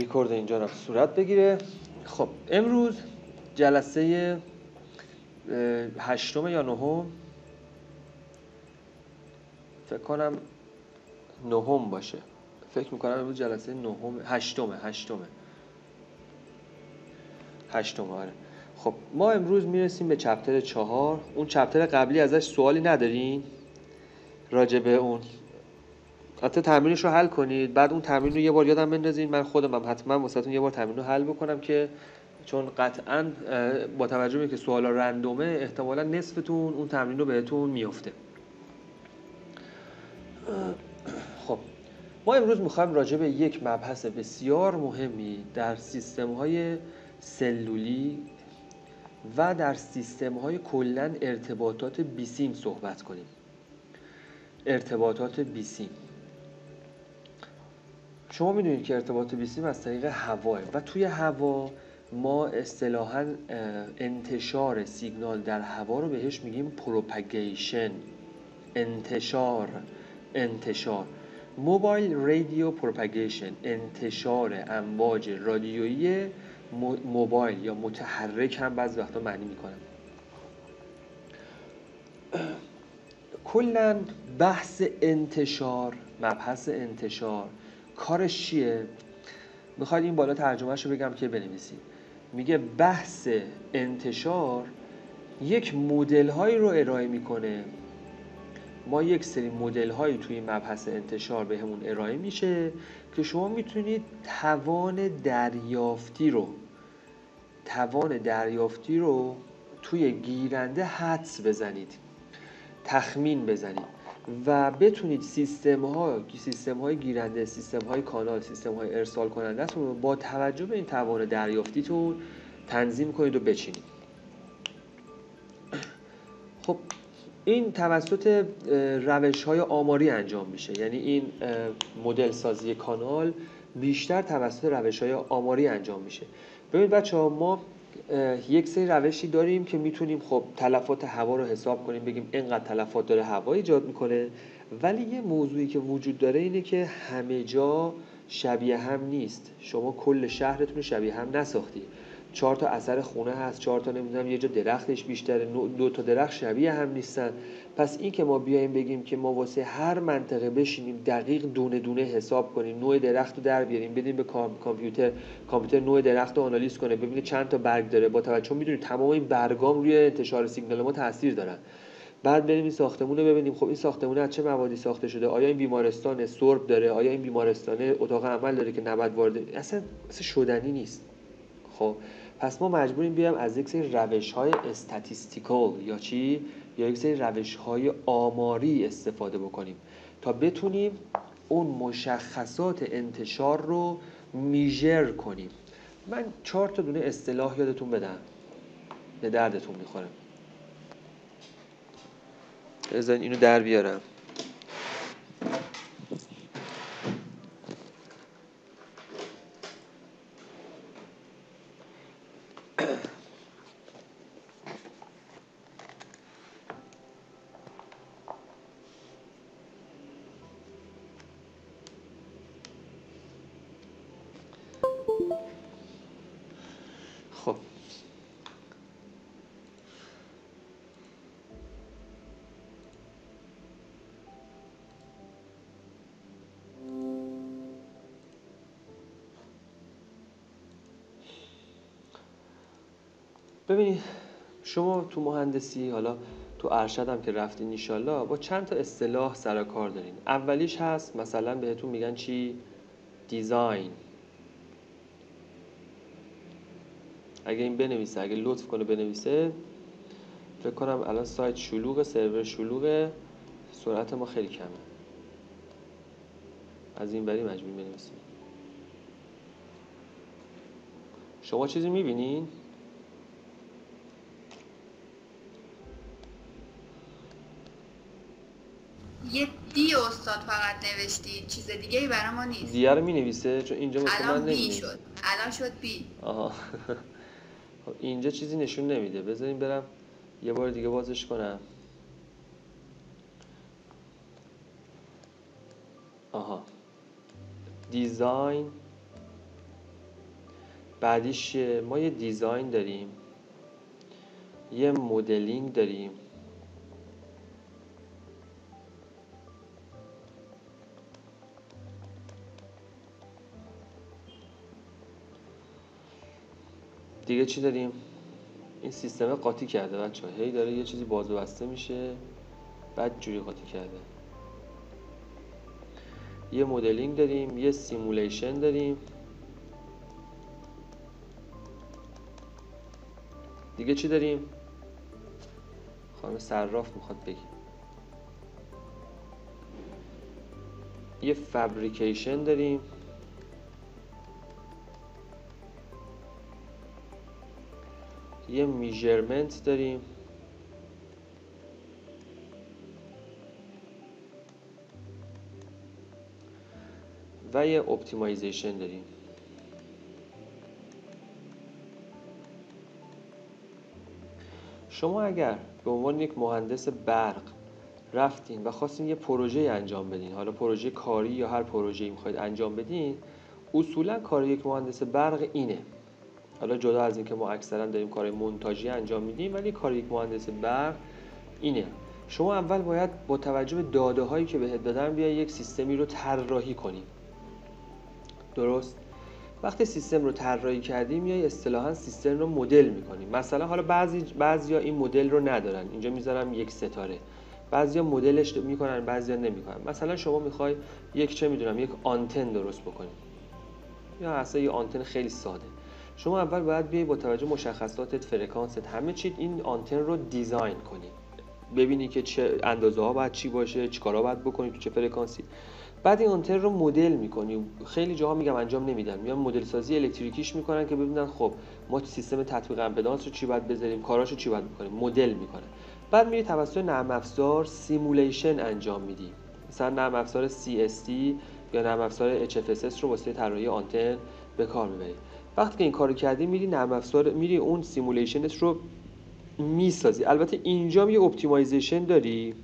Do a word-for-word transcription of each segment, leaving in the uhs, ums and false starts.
ریکورد اینجا رو صورت بگیره. خب امروز جلسه هشتم یا نهم، فکر کنم نهم باشه، فکر میکنم امروز جلسه نهم هشتمه هشتمه هشتمه آره. خب ما امروز میرسیم به چپتر چهار. اون چپتر قبلی ازش سوالی ندارین راجع به اون؟ حتی تمرینش رو حل کنید، بعد اون تمرین رو یه بار یادم بندازین، من خودم هم حتما واسهتون یه بار تمرین رو حل بکنم، که چون قطعاً با توجه به که سوالا رندومه احتمالاً نصفتون اون تمرین رو بهتون میفته. خب ما امروز میخوایم راجع به یک مبحث بسیار مهمی در سیستم‌های سلولی و در سیستم‌های کلاً ارتباطات بیسیم صحبت کنیم. ارتباطات بیسیم، شما میدونید که ارتباط بیسیم از طریق هواه و توی هوا ما اصطلاحاً انتشار سیگنال در هوا رو بهش میگیم پروپاگیشن. انتشار انتشار موبایل رادیو پروپاگیشن، انتشار امواج رادیویی موبایل یا متحرک هم بعضی وقتا معنی میکنن. کلاً بحث انتشار، مبحث انتشار کارش چیه؟ میخواید این بالا ترجمهش رو بگم که بنویسید. میگه بحث انتشار یک مدل هایی رو ارائه میکنه. ما یک سری مدل هایی توی مبحث انتشار بهمون ارائه میشه که شما میتونید توان دریافتی رو توان دریافتی رو توی گیرنده حدس بزنید، تخمین بزنید و بتونید سیستم ها سیستم های گیرنده، سیستم های کانال، سیستم های ارسال کننده تون رو با توجه به این توان دریافتیتون تنظیم کنید و بچینید. خب این توسط روش های آماری انجام میشه، یعنی این مدل سازی کانال بیشتر توسط روش های آماری انجام میشه. ببینید بچه ها، ما یک سری روشی داریم که میتونیم خب تلفات هوا رو حساب کنیم، بگیم اینقدر تلفات داره هوا ایجاد میکنه، ولی یه موضوعی که وجود داره اینه که همه جا شبیه هم نیست. شما کل شهرتون رو شبیه هم نساختی. چهار تا اثر خونه هست، چهار تا نمیدونم یه جا درختش بیشتره، دو تا درخت شبیه هم نیستن. پس این که ما بیایم بگیم که ما واسه هر منطقه بشینیم دقیق دونه دونه حساب کنیم، نوع درخت رو در بیاریم، بدیم به کامپیوتر، کامپیوتر نوع درخت رو آنالیز کنه، ببینه چند تا برگ داره، با توجه میدونید تمام این برگام روی انتشار سیگنال ما تاثیر دارن. بعد بریم این ساختمون رو ببینیم، خب این ساختمون از چه موادی ساخته شده، آیا این بیمارستان سرب داره، آیا این بیمارستان اتاق عمل داره که نباید وارد، اصلا اصلا شدنی نیست. خب پس ما مجبوریم بیایم از یک سری روش‌های استاتیستیکال یا چی یا یک سری روش‌های آماری استفاده بکنیم تا بتونیم اون مشخصات انتشار رو میژر کنیم. من چهار تا دونه اصطلاح یادتون بدم، به دردتون میخوره. بذارین اینو در بیارم. خب ببینید، شما تو مهندسی، حالا تو ارشد هم که رفتین انشالله، با چند تا اصطلاح سر و کار دارین. اولیش هست مثلا بهتون میگن چی؟ دیزاین. اگه این بنویسه، اگه لطف کنه بنویسه، فکر کنم الان سایت شلوغه، سرور شلوغه، سرعت ما خیلی کمه، از این بری مجبور بنویسیم. شما چیزی میبینین؟ یه دی استاد فقط نوشتی، چیز دیگه ای برای ما نیست. دیگه رو مینویسه؟ چون اینجا واسه من نمی‌نویسه. الان بی شد، الان شد بی. آها خب اینجا چیزی نشون نمیده. بذاریم برم یه بار دیگه بازش کنم. آها، دیزاین بعدیش ما یه دیزاین داریم، یه مدلینگ داریم، دیگه چی داریم؟ این سیستم قاطی کرده بچه ها، هی داره یه چیزی باز و بسته میشه بعد جوری قاطی کرده. یه مدلینگ داریم، یه سیمولیشن داریم، دیگه چی داریم؟ خانم صراف میخواد بگی. یه فابریکیشن داریم، یه میجرمنت داریم، و یه اپتیمایزیشن داریم. شما اگر به عنوان یک مهندس برق رفتین و خواستین یه پروژه انجام بدین، حالا پروژه کاری یا هر پروژه‌ای میخواید انجام بدین، اصولا کار یک مهندس برق اینه. حالا جدا از اینکه ما اکثرا داریم کار مونتاژی انجام میدیم، ولی کار یک مهندس برق اینه. شما اول باید با توجه به داده هایی که بهت دادن بیای یک سیستمی رو طراحی کنی. درست؟ وقتی سیستم رو طراحی کردی میای اصطلاحاً سیستم رو مدل می‌کنی. مثلا حالا بعضی بعضیا این مدل رو ندارن، اینجا میذارم یک ستاره. بعضیا مدلش میکنن، بعضیا نمیکنن. مثلا شما میخوای یک چه میدونم یک آنتن درست بکنی، یا اصلا یه آنتن خیلی ساده. شما اول باید بیای با توجه مشخصاتت، فرکانست، همه چی این آنتن رو دیزاین کنی. ببینی که چه اندازه ها باید چی باشه، چیکارا باید بکنی، تو چه فرکانسی. بعد این آنتن رو مدل میکنی. خیلی جاها میگم انجام نمیدن، میان مدل سازی الکتریکیش میکنن که ببینن خب ما تو سیستم تطبیق امپدانس رو چی باید بذاریم، کاراشو چی باید بکنیم، مدل میکنن. بعد میری توسط نرم افزار سیمولیشن انجام میدی. مثلا نرم افزار سی اس تی یا نرم افزار اچ اف اس اس رو واسه طراحی آنتن به کار میبری. وقتی که این کارو کردی میری نرم افزار، میری اون سیمولیشنت رو میسازی. البته اینجا یه اپتیمایزیشن داری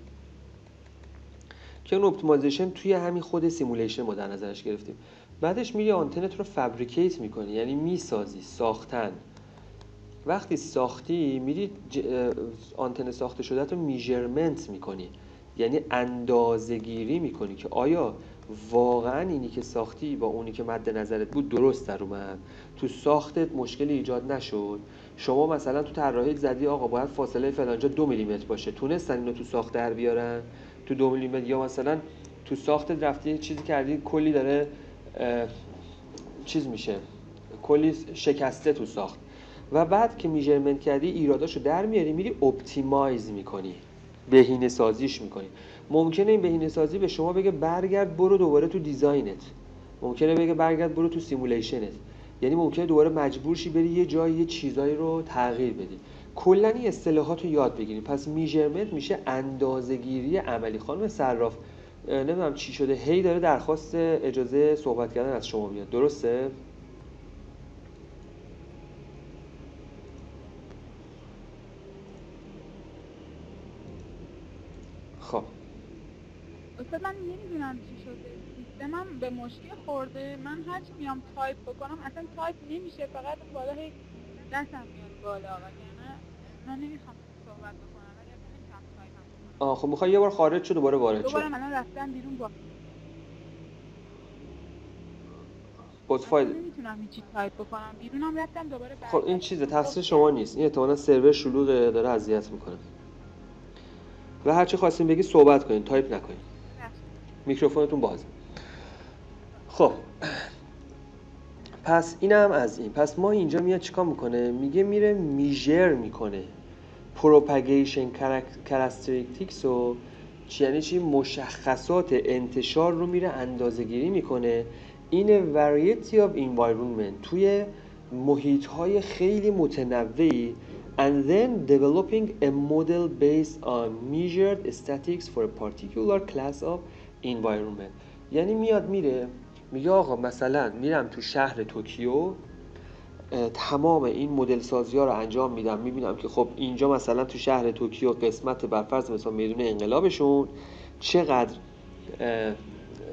که اون اپتیمایزیشن توی همین خود سیمولیشن ما در نظرش گرفتیم. بعدش میری آنتنت رو فابریکیت میکنی، یعنی میسازی، ساختن. وقتی ساختی میری ج... آنتن ساخته شده رو میجرمنت میکنی، یعنی اندازه گیری میکنی که آیا واقعا اینی که ساختی با اونی که مد نظرت بود درست در اومد، تو ساختت مشکلی ایجاد نشد. شما مثلا تو طراحی زدی آقا باید فاصله فلانجا دو میلیمتر باشه، تونستن اینو تو ساخت در بیارن تو دو میلیمتر، یا مثلا تو ساختت رفتی چیزی کردی کلی داره چیز میشه، کلی شکسته تو ساخت، و بعد که میجرمنت کردی ایراداشو در میاری، میری اپتیمایز میکنی، بهینه سازیش میکنی. ممکنه این بهینه سازی به شما بگه برگرد برو دوباره تو دیزاینت، ممکنه بگه برگرد برو تو سیمولیشنت، یعنی ممکنه دوباره مجبور شی بری یه جایی یه چیزایی رو تغییر بدی. کلا این اصطلاحات رو یاد بگیریم. پس میجرمنت میشه اندازه‌گیری عملی. خانم صراف نمیدونم چی شده، هی داره درخواست اجازه صحبت کردن از شما میاد، درسته؟ خب استاد من نمیدونم چی شده، سیستمم به مشکل خورده. من هر چی میام تایپ بکنم اصلا تایپ نمیشه، فقط اون بالا هی دستم میاد بالا، وگرنه من نمیخوام صحبت بکنم، وگرنه نمیتونم تایپم کنم. آه خب میخوای یه بار خارج شو دوباره وارد شو. دوباره من رفتم بیرون با باز اصلا فایل. نمیتونم هیچی تایپ بکنم، بیرونم رفتم دوباره خب این برگشتم. چیزه، تقصیر شما نیست، این احتمالاً سرور شلوغه داره اذیت میکنه. و هر چی خواستین بگی صحبت کنین، تایپ نکنین. میکروفونتون بازه. خب پس اینم از این. پس ما اینجا میاد چیکار میکنه؟ میگه میره میجر میکنه پروپاگیشن کاراکتریستیکس و چی، یعنی چی؟ مشخصات انتشار رو میره اندازه گیری میکنه این variety of environment، توی محیط های خیلی متنوعی، and then developing a model based on measured statistics for a particular class of environment. یعنی میاد میره میگه آقا مثلا میرم تو شهر توکیو، تمام این مدل سازی ها رو انجام میدم، میبینم که خب اینجا مثلا تو شهر توکیو قسمت بر فرض مثلا میدون انقلابشون چقدر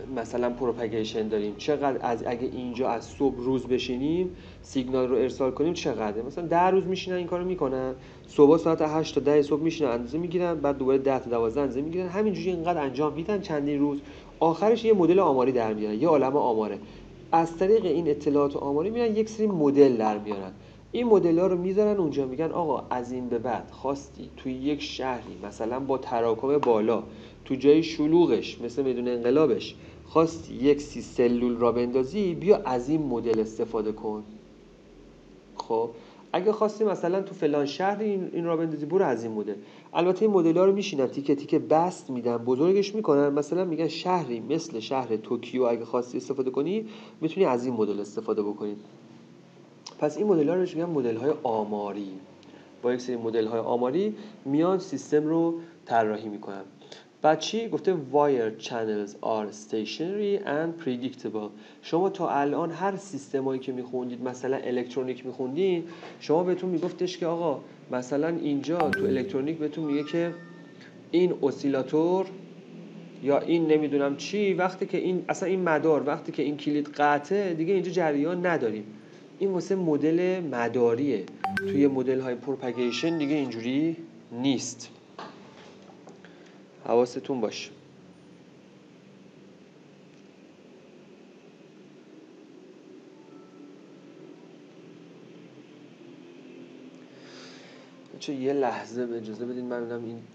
مثلا پروپاگیشن داریم، چقدر از اگه اینجا از صبح روز بشینیم سیگنال رو ارسال کنیم چقدره. مثلا ده روز میشینن این کارو میکنن، صبح ساعت هشت تا ده صبح میشینن اندازه میگیرن، بعد دوباره ده تا دوازده اندازه میگیرن، همینجوری اینقدر انجام میدن چندین روز، آخرش یه مدل آماری در میارن، یه عالمه آماره. از طریق این اطلاعات آماری میرن یک سری مدل در میارن، این مدل‌ها رو میذارن اونجا، میگن آقا از این به بعد خواستی توی یک شهری مثلا با تراکم بالا تو جای شلوغش مثل میدون انقلابش خواستی یک سی سلول را بندازی، بیا از این مدل استفاده کن. خب اگه خواستی مثلا تو فلان شهر این این را بندازی، برو از این مدل. البته این مدل‌ها رو میشینن تیکه تیکه بست میدن، بزرگش میکنن، مثلا میگن شهری مثل شهر توکیو اگه خواستی استفاده کنی میتونی از این مدل استفاده بکنی. پس این مدل‌ها رو میگن مدل‌های آماری. با یک سری مدل‌های آماری میان سیستم رو طراحی میکنن. بعد چی گفته wire channels are stationary and predictable. شما تا الان هر سیستمایی که میخوندید، مثلا الکترونیک میخوندین، شما بهتون میگفتش که آقا مثلا اینجا تو الکترونیک بهتون میگه که این اسیلاتور یا این نمیدونم چی، وقتی که این اصلا این مدار وقتی که این کلید قطعه دیگه اینجا جریان نداریم. این واسه مدل مداریه. توی مدل های پروپاگیشن دیگه اینجوری نیست. حواستون باشه. چه یه لحظه به اجازه بدین من ببینم این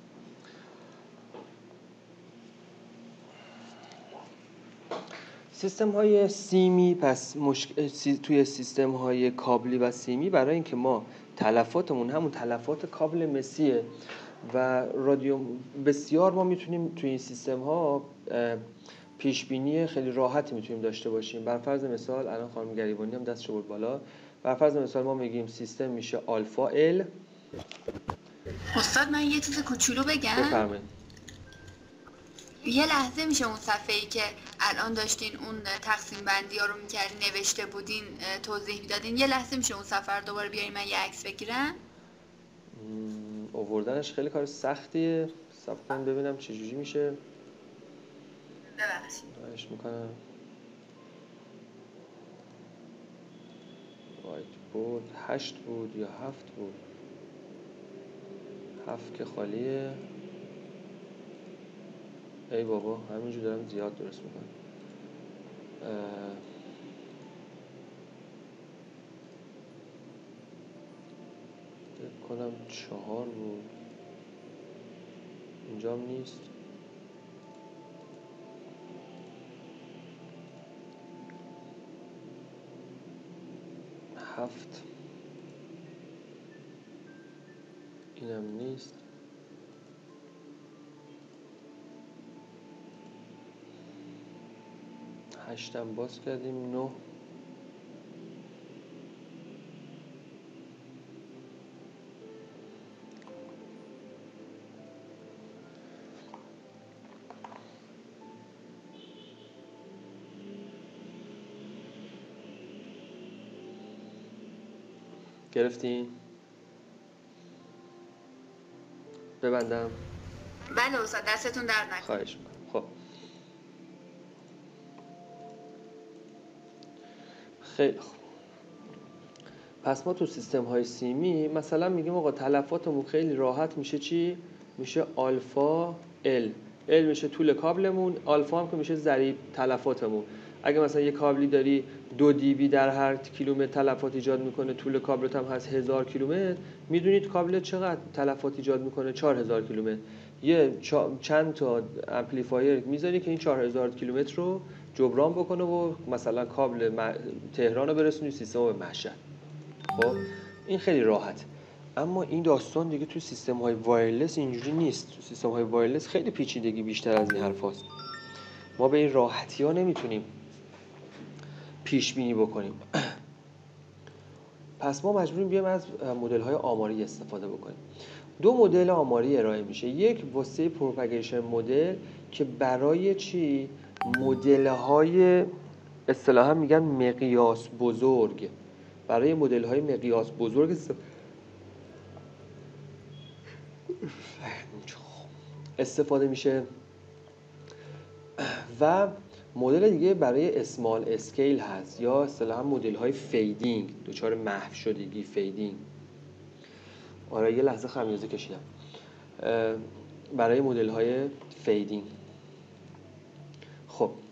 سیستم های سیمی. پس مشک... سی... توی سیستم های کابلی و سیمی برای اینکه ما تلفاتمون همون تلفات کابل مسیه و رادیو بسیار ما میتونیم توی این سیستم ها پیش بینی خیلی راحتی میتونیم داشته باشیم. بر فرض مثال الان خانم گریبانی هم دستش برد بالا، بر فرض مثال ما میگیم سیستم میشه آلفا ال. استاد من یه چیز کوچولو بگم؟ بفرمایید. یه لحظه میشه اون صفحه‌ای که الان داشتین اون تقسیم بندی ها رو میکردین نوشته بودین توضیح میدادین، یه لحظه میشه اون صفحه رو دوباره بیارین من یه عکس بگیرم؟ آوردنش خیلی کار سختیه، صبر کنم ببینم چجوری میشه. ببخشید. خواهش میکنم. وایت بود هشت بود یا هفت بود؟ هفت که خالیه. ای بابا همینجور دارم زیاد درست میکنم. فکر کنم چهار بود، اینجام نیست. هفت، اینم نیست. هشتم باز کردیم. نه، گرفتین؟ ببندم؟ بله استاد دستتون درد نکنه. خواهش میکنم. خب خیلی خوب. پس ما تو سیستم های سیمی مثلا میگیم آقا تلفاتمون خیلی راحت میشه چی؟ میشه آلفا ال. ال میشه طول کابلمون، آلفا هم که میشه ضریب تلفاتمون. اگه مثلا یه کابلی داری دو دی بی در هر کیلومتر تلفات ایجاد میکنه، طول کابلت هم هست هزار کیلومتر، میدونید کابل چقدر تلفات ایجاد میکنه؟ چهار هزار کیلومتر. یه چند تا امپلیفایر میذاری که این چهار هزار کیلومتر رو جبران بکنه و مثلا کابل تهران رو برسونی سیستم به مشهد. خب این خیلی راحت. اما این داستان دیگه تو سیستم های وایرلس اینجوری نیست. تو سیستم های وایرلس خیلی پیچیدگی بیشتر از این حرف هست. ما به این راحتی ها نمیتونیم پیش بینی بکنیم. پس ما مجبوریم بیایم از مدل های آماری استفاده بکنیم. دو مدل آماری ارائه میشه. یک واسه پروپاگیشن مدل که برای چی؟ مدل های اصطلاحا میگن مقیاس بزرگ. برای مدل های مقیاس بزرگ استفاده میشه. و مدل دیگه برای اسمال اسکیل هست یا اصطلاحا مدل های فیدینگ، دچار محو شدگی، فیدینگ. آره یه لحظه خمیازه کشیدم. برای مدل های فیدینگ. خب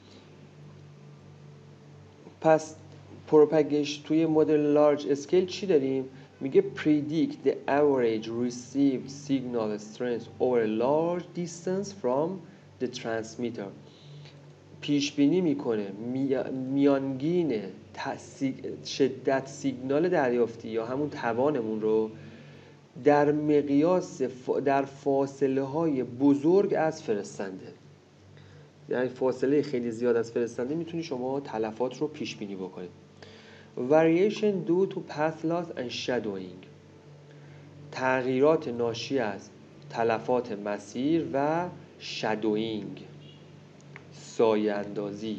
پس پروپگیش توی مدل لارج اسکیل چی داریم؟ میگه predict the average received signal strength over a large distance from the transmitter. پیش بینی میکنه میانگین شدت سیگنال دریافتی یا همون توانمون رو در مقیاس در فاصله های بزرگ از فرستنده. یعنی فاصله خیلی زیاد از فرستنده میتونی شما تلفات رو پیش بینی بکنید. Variation due to path loss and shadowing. تغییرات ناشی از تلفات مسیر و شادوینگ، سایه اندازی.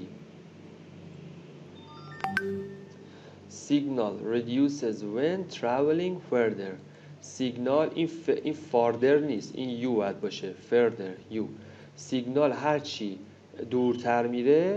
Signal reduces when traveling further. سیگنال این, ف... این فاردر نیست، این یو باید باشه، فردر یو. سیگنال هرچی دورتر میره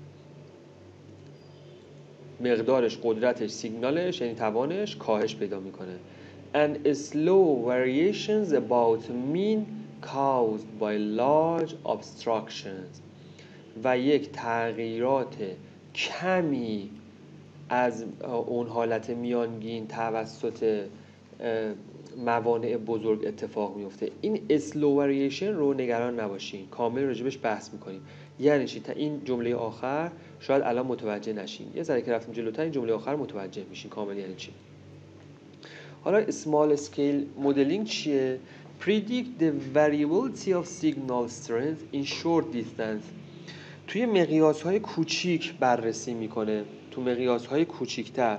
مقدارش، قدرتش، سیگنالش یعنی توانش کاهش پیدا میکنه. And slow variations about mean caused by large obstructions. و یک تغییرات کمی از اون حالت میانگین توسط موانع بزرگ اتفاق میفته. این slow variation رو نگران نباشین، کامل راجبش بحث میکنیم. یعنی چی؟ تا این جمله آخر شاید الان متوجه نشین، یه ذره که رفتیم جلوتر این جمله آخر متوجه میشین کامل یعنی چی. حالا small scale modeling چیه؟ Predict the variability of signal strength in short distance. توی مقیاس‌های کوچیک بررسی میکنه، تو مقیاس‌های کوچیک‌تر.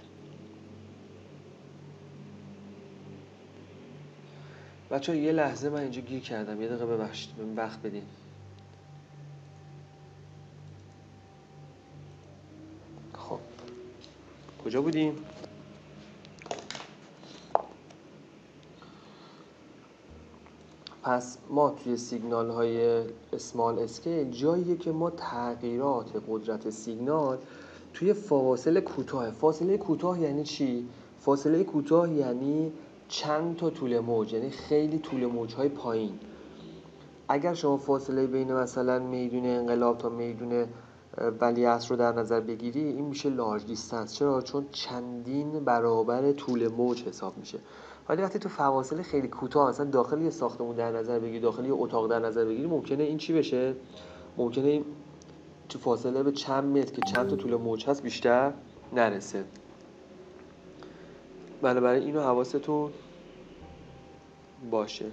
بچه‌ها یه لحظه من اینجا گیر کردم، یه دقیقه ببخشید، من وقت بدین. خب کجا بودیم؟ پس ما توی سیگنال های اسمال اسکیل جاییه که ما تغییرات قدرت سیگنال توی فواصل کوتاه. فاصله کوتاه یعنی چی؟ فاصله کوتاه یعنی چند تا طول موج، یعنی خیلی طول موج‌های پایین. اگر شما فاصله بین مثلا میدون انقلاب تا میدون ولیعصر رو در نظر بگیری، این میشه لارج دیستنس. چرا؟ چون چندین برابر طول موج حساب میشه. ولی وقتی تو فواصل خیلی کوتاه مثلا داخل یه ساختمون در نظر بگیری، داخل یه اتاق در نظر بگیری، ممکنه این چی بشه؟ ممکنه این تو فاصله به چند متر که چند تا طول موج هست بیشتر نرسه. بنابراین اینو حواستون باشه.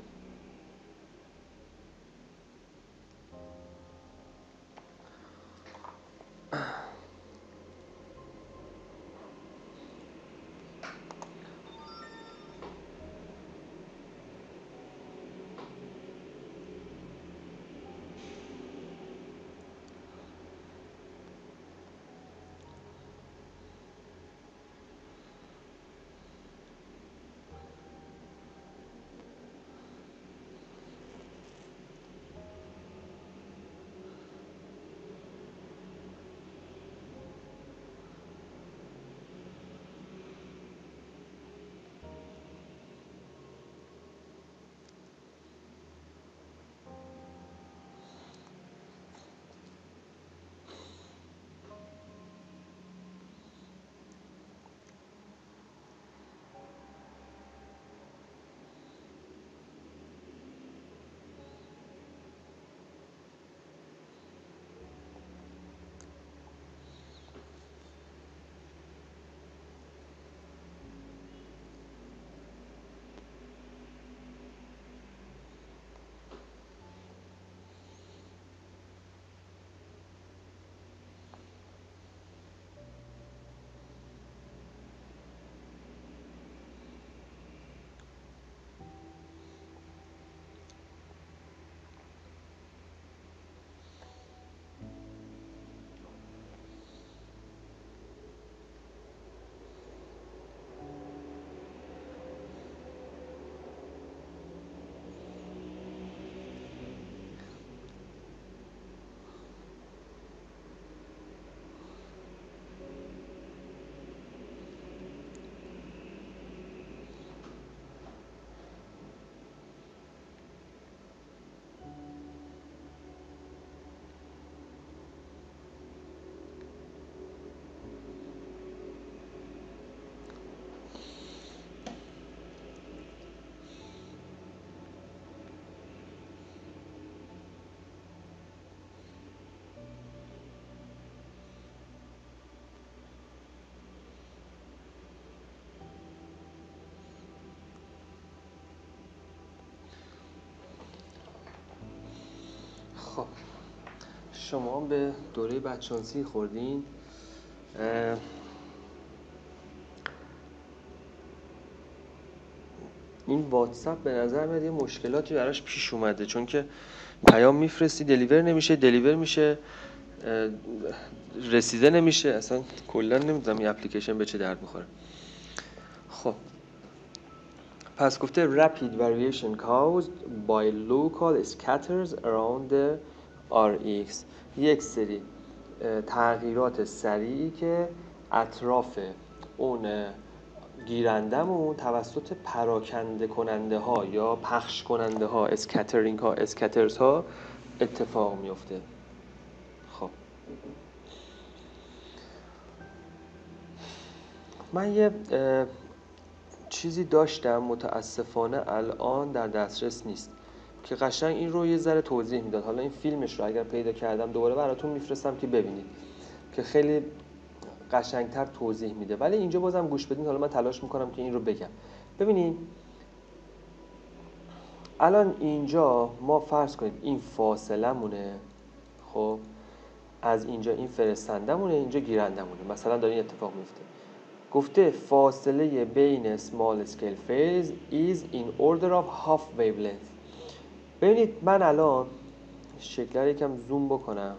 خب شما به دوره بچانسی خوردین. اه، این واتساپ به نظر میاد یه مشکلاتی براش پیش اومده، چون که پیام میفرستی دلیور نمیشه، دلیور میشه اه، رسیده نمیشه، اصلا کلا نمیدونم این اپلیکیشن به چه درد میخوره. خب پس گفته rapid variation caused by local scatters around the آر ایکس، یک سری تغییرات سریعی که اطراف اون گیرندمون توسط پراکنده کننده ها یا پخش کننده ها، اسکاترینگ ها، اسکاترز ها اتفاق میفته. خب من یه چیزی داشتم متاسفانه الان در دسترس نیست که قشنگ این رو یه ذره توضیح میداد. حالا این فیلمش رو اگر پیدا کردم دوباره براتون میفرستم که ببینید که خیلی قشنگتر توضیح میده، ولی اینجا بازم گوش بدین. حالا من تلاش میکنم که این رو بگم. ببینید الان اینجا ما فرض کنید این فاصله مونه، خب از اینجا این فرستنده مونه، اینجا گیرنده مونه، مثلا داره این اتفاق میفته. گفته فاصله بین small scale phase is in order of half wavelength. ببینید من الان شکل رو یکم زوم بکنم.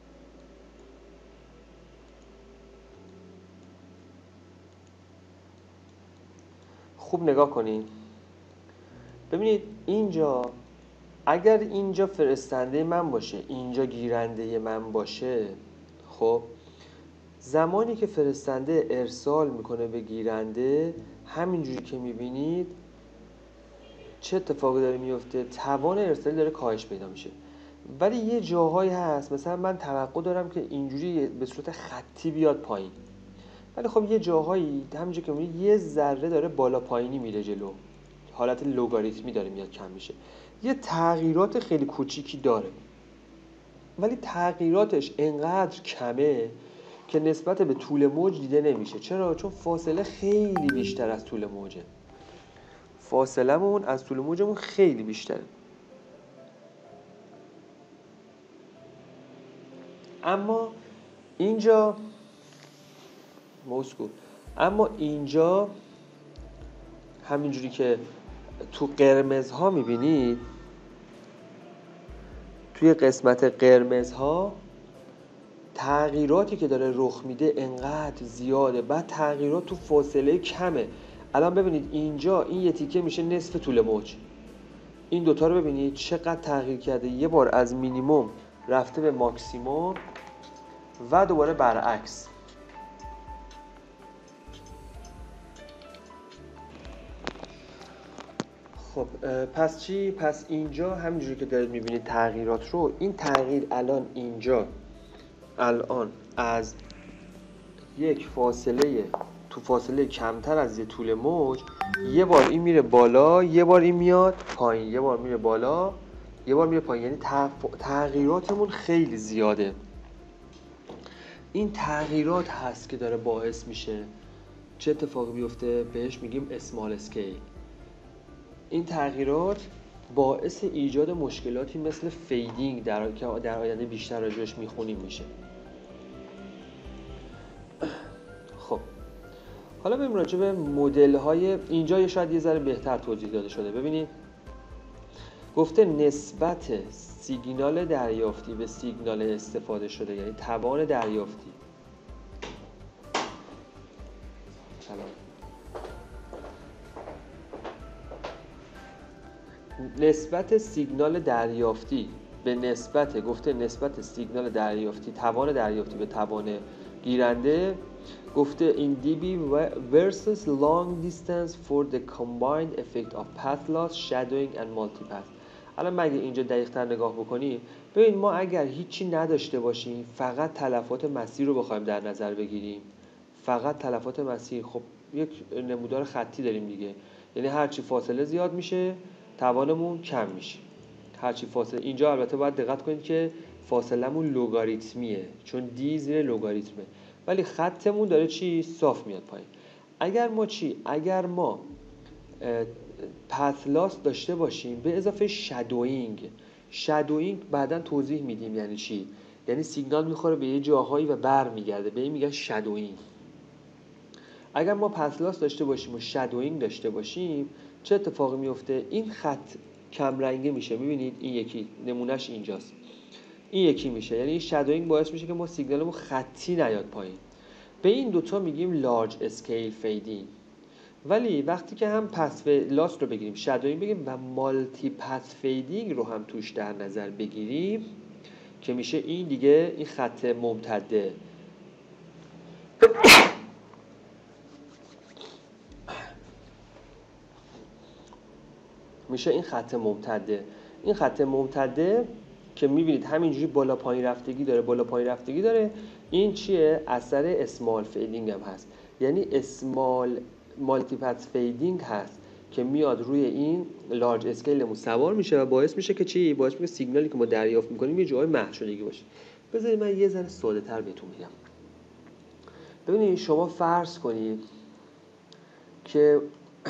خوب نگاه کنین. ببینید اینجا اگر اینجا فرستنده من باشه، اینجا گیرنده من باشه، خب زمانی که فرستنده ارسال میکنه به گیرنده، همینجوری که میبینید چه اتفاقی داره میفته؟ توان ارسال داره کاهش پیدا میشه. ولی یه جاهایی هست مثلا من توقع دارم که اینجوری به صورت خطی بیاد پایین، ولی خب یه جاهایی همینجوری که میبینید یه ذره داره بالا پایینی میره جلو، حالت لوگاریتمی داره میاد کم میشه. یه تغییرات خیلی کوچیکی داره، ولی تغییراتش انقدر کمه که نسبت به طول موج دیده نمیشه. چرا؟ چون فاصله خیلی بیشتر از طول موجه. فاصله‌مون از طول موجمون خیلی بیشتره. اما اینجا موسکو اما اینجا همینجوری که تو قرمزها میبینید، توی قسمت قرمزها تغییراتی که داره رخ میده انقدر زیاده، بعد تغییرات تو فاصله کمه. الان ببینید اینجا این یه تیکه میشه نصف طول موج. این دوتا رو ببینید چقدر تغییر کرده، یه بار از مینیموم رفته به ماکسیموم و دوباره برعکس. خب پس چی؟ پس اینجا همینجوری که دارید میبینید تغییرات رو، این تغییر الان اینجا الان از یک فاصله تو فاصله کمتر از یه طول موج، یه بار این میره بالا، یه بار این میاد پایین، یه بار میره بالا، یه بار میره پایین. یعنی تغییراتمون خیلی زیاده. این تغییرات هست که داره باعث میشه چه اتفاقی بیفته؟ بهش میگیم اسمال اسکیل. این تغییرات باعث ایجاد مشکلاتی مثل فیدینگ در که در آینده بیشتر راجعش میخونیم میشه. خب حالا بریم راجع به مدل های اینجا شاید یه ذره بهتر توضیح داده شده. ببینید گفته نسبت سیگنال دریافتی به سیگنال استفاده شده، یعنی توان دریافتی سلام. نسبت سیگنال دریافتی به نسبت گفته نسبت سیگنال دریافتی توان دریافتی به توان گیرنده، گفته in دی بی versus long distance for the combined effect of path loss, shadowing and multipath. الان مگه اینجا دقیق تر نگاه بکنیم، ببین ما اگر هیچی نداشته باشیم، فقط تلفات مسیر رو بخوایم در نظر بگیریم، فقط تلفات مسیر، خب یک نمودار خطی داریم دیگه، یعنی هرچی فاصله زیاد میشه توانمون کم میشه. هرچی فاصله، اینجا البته باید دقت کنید که فاصله‌مون لوگاریتمیه چون دی زیر لوگاریتمه، ولی خطمون داره چی؟ صاف میاد پایین. اگر ما چی؟ اگر ما پث لاس داشته باشیم به اضافه شادوینگ، شادوینگ بعداً توضیح میدیم یعنی چی. یعنی سیگنال میخوره به یه جاهایی و بر میگرده، به این میگن شادوینگ. اگر ما پس لاس داشته باشیم و شادوینگ داشته باشیم چه اتفاقی میفته؟ این خط کم رنگی میشه، میبینید این یکی نمونهش اینجاست، این یکی میشه، یعنی این شادوینگ باعث میشه که ما سیگنالمون خطی نیاد پایین. به این دوتا میگیم لارج اسکیل فیدینگ. ولی وقتی که هم پس لاس رو بگیریم، شادوینگ بگیریم و مالتی پس فیدینگ رو هم توش در نظر بگیریم که میشه این دیگه این خط ممتده. میشه این خط ممتده. این خط ممتده که میبینید همینجوری بالا پایین رفتگی داره، بالا پایین رفتگی داره. این چیه؟ اثر اسمال فیدینگ هم هست. یعنی اسمال مالتی پس فیدینگ هست که میاد روی این لارج اسکیلمون سوار میشه و باعث میشه که چی؟ باعث میشه سیگنالی که ما دریافت میکنیم یه جای محو شدگی باشه. بذارید من یه ذره ساده تر بهتون میگم. ببینید شما فرض کنید که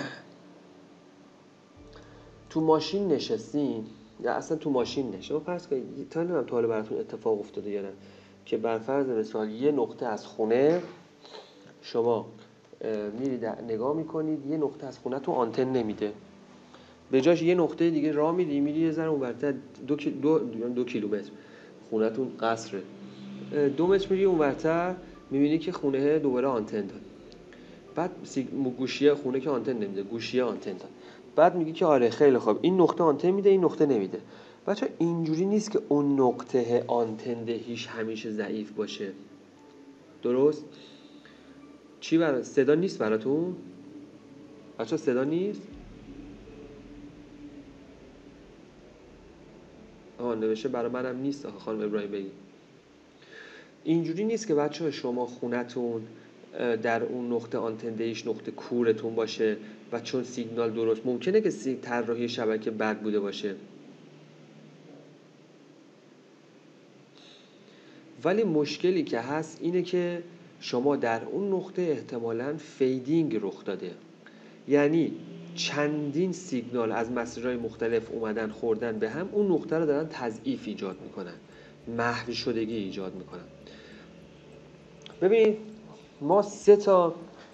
تو ماشین نشستین، یا اصلا تو ماشین نشستین، شما فرض کنید تا نمیدونم تا حالا براتون اتفاق افتاده یا نه که بر فرض مثال یه نقطه از خونه شما میرید نگاه میکنید یه نقطه از خونه تو آنتن نمیده، به جاش یه نقطه دیگه راه میری میری یه ذره اونورتر دو, دو, دو کیلومتر خونه‌تون قصره، دو متر میری اونورتر میبینی که خونه دوباره آنتن داد. بعد گوشی خونه که آنتن نمیده، گوشی آنتن داد. بعد میگی که آره خیلی خوب این نقطه آنتن میده این نقطه نمیده. بچه‌ها اینجوری نیست که اون نقطه آنتن دهیش همیشه ضعیف باشه. درست؟ چی برای صدا نیست براتون؟ بچه‌ها صدا نیست؟ آها نوشته برای منم نیست آخه خانم ابراهیم بگی. اینجوری نیست که بچه‌ها شما خونتون در اون نقطه آنتن دهیش نقطه کورتون باشه و چون سیگنال درست ممکنه که طراحی شبکه بد بوده باشه، ولی مشکلی که هست اینه که شما در اون نقطه احتمالاً فیدینگ رخ داده، یعنی چندین سیگنال از مسیرهای مختلف اومدن خوردن به هم، اون نقطه رو دارن تضعیف ایجاد میکنن، محو شدگی ایجاد میکنن. ببین ما سه تا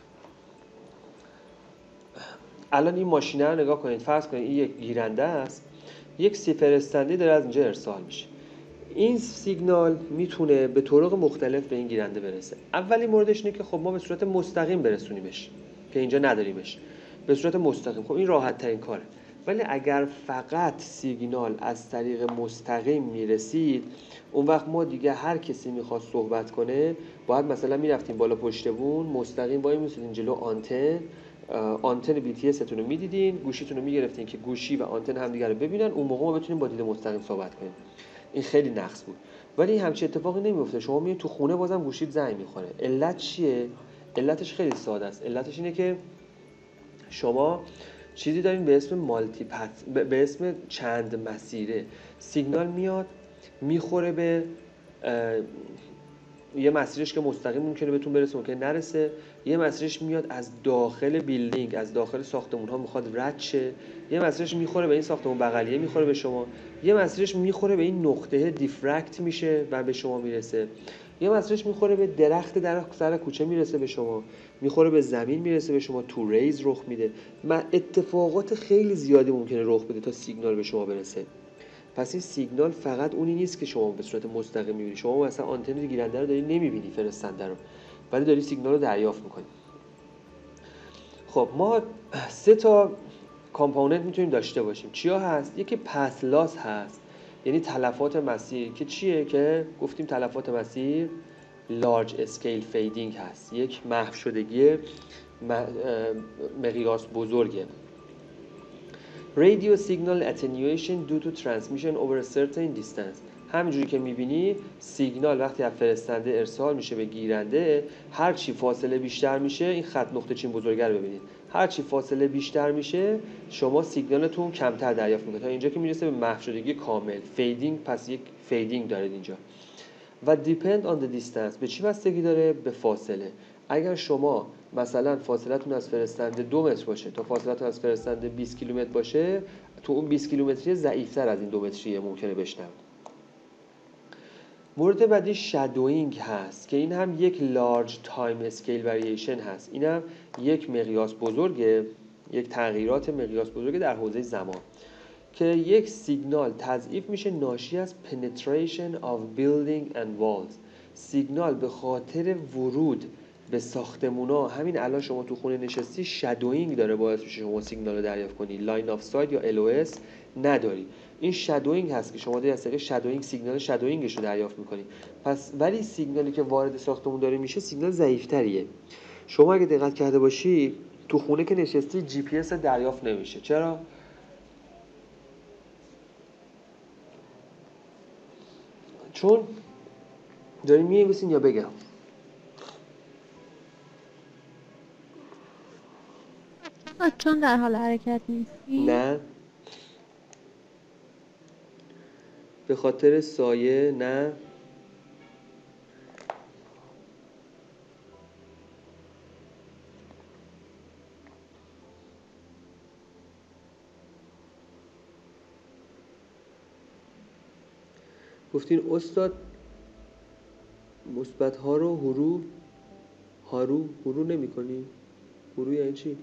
الان این ماشینه رو نگاه کنید، فرض کنید این یک گیرنده است، یک سی فرستنده داره از اینجا ارسال میشه. این سیگنال میتونه به طرق مختلف به این گیرنده برسه. اولی موردش اینه که خب ما به صورت مستقیم برسونیمش که اینجا نداریمش، به صورت مستقیم. خب این راحت ترین کاره. ولی اگر فقط سیگنال از طریق مستقیم میرسید، اون وقت ما دیگه هر کسی میخواد صحبت کنه باید مثلا میرفتیم بالا پشت بون مستقیم وای میسیدین جلو آنتن، آنتن بی تی اس تون رو میدیدین، گوشیتون رو میگرفتین که گوشی و آنتن همدیگه رو ببینن، اون موقع ما بتونیم با دید مستقیم صحبت کنیم. این خیلی نقص بود. ولی همچین اتفاقی نمیفته. شما میای تو خونه بازم گوشیت زنگ میخوره. علت چیه؟ علتش خیلی ساده است. علتش اینه که شما چیزی دارین به اسم مالتی پت، به اسم چند مسیره. سیگنال میاد میخوره به یه مسیرش که مستقیم ممکنه بهتون برسه، ممکنه نرسه. یه مسیرش میاد از داخل بیلدینگ، از داخل ساختمون ها میخواد رد شه. یه مسیرش میخوره به این ساختمون بغلیه، میخوره به شما. یه مسیرش میخوره به این نقطه دیفرکت میشه و به شما میرسه. یه مسیرش میخوره به درخت در سر کوچه میرسه به شما، میخوره به زمین میرسه به شما، تو ریز رخ میده. اتفاقات خیلی زیادی ممکنه رخ بده تا سیگنال به شما برسه. پس این سیگنال فقط اونی نیست که شما به صورت مستقیم می‌بینی. شما مثلا آنتن گیرنده رو داری نمی‌بینی، فرستنده رو، ولی داری سیگنال رو دریافت می‌کنی. خب ما سه تا کامپوننت میتونیم داشته باشیم. چیا هست؟ یکی پث لاس هست، یعنی تلفات مسیر، که چیه؟ که گفتیم تلفات مسیر لارج اسکیل فیدینگ هست، یک محو شدگی مقیاس بزرگه. Radio signal attenuation due to transmission over a certain distance. همینجوری که میبینی سیگنال وقتی از فرستنده ارسال میشه به گیرنده، هر چی فاصله بیشتر میشه، این خط نقطه چین بزرگه رو ببینید، هر چی فاصله بیشتر میشه شما سیگنالتون کمتر دریافت میکنید تا اینجا که میرسه به محو شدگی کامل. فیدینگ، پس یک فیدینگ دارید اینجا. و depend on the distance، به چی بستگی داره؟ به فاصله. اگر شما مثلا فاصلتون از فرستنده دو متر باشه تا فاصلتون از فرستنده بیست کیلومتر باشه، تو اون بیست کیلومتری ضعیف‌تر از این دو متریه ممکنه بشنوه. مورد بعدی شادوینگ هست که این هم یک لارج تایم اسکیل وریشن هست. این هم یک مقیاس بزرگه، یک تغییرات مقیاس بزرگه در حوزه زمان که یک سیگنال تضعیف میشه ناشی از penetration of building and walls. سیگنال به خاطر ورود به ساختمونا، همین الان شما تو خونه نشستی، شادوینگ داره باعث میشه شما سیگنال رو دریافت کنی، لاین آف سایت یا ال او اس نداری. این شادوینگ هست که شما داری از طریق شادوینگ سیگنال شادوینگش رو دریافت میکنی. پس ولی سیگنالی که وارد ساختمون داره میشه سیگنال ضعیف‌تریه. شما اگه دقت کرده باشی تو خونه که نشستی جی پی اس دریافت نمیشه. چرا؟ چون داریم می‌نویسین یا بگم؟ چون در حال حرکت نیستی؟ نه. به خاطر سایه؟ نه. گفتین استاد مثبت ها رو هرو هارو هرو نمی کنی؟ هرو یعنی چی؟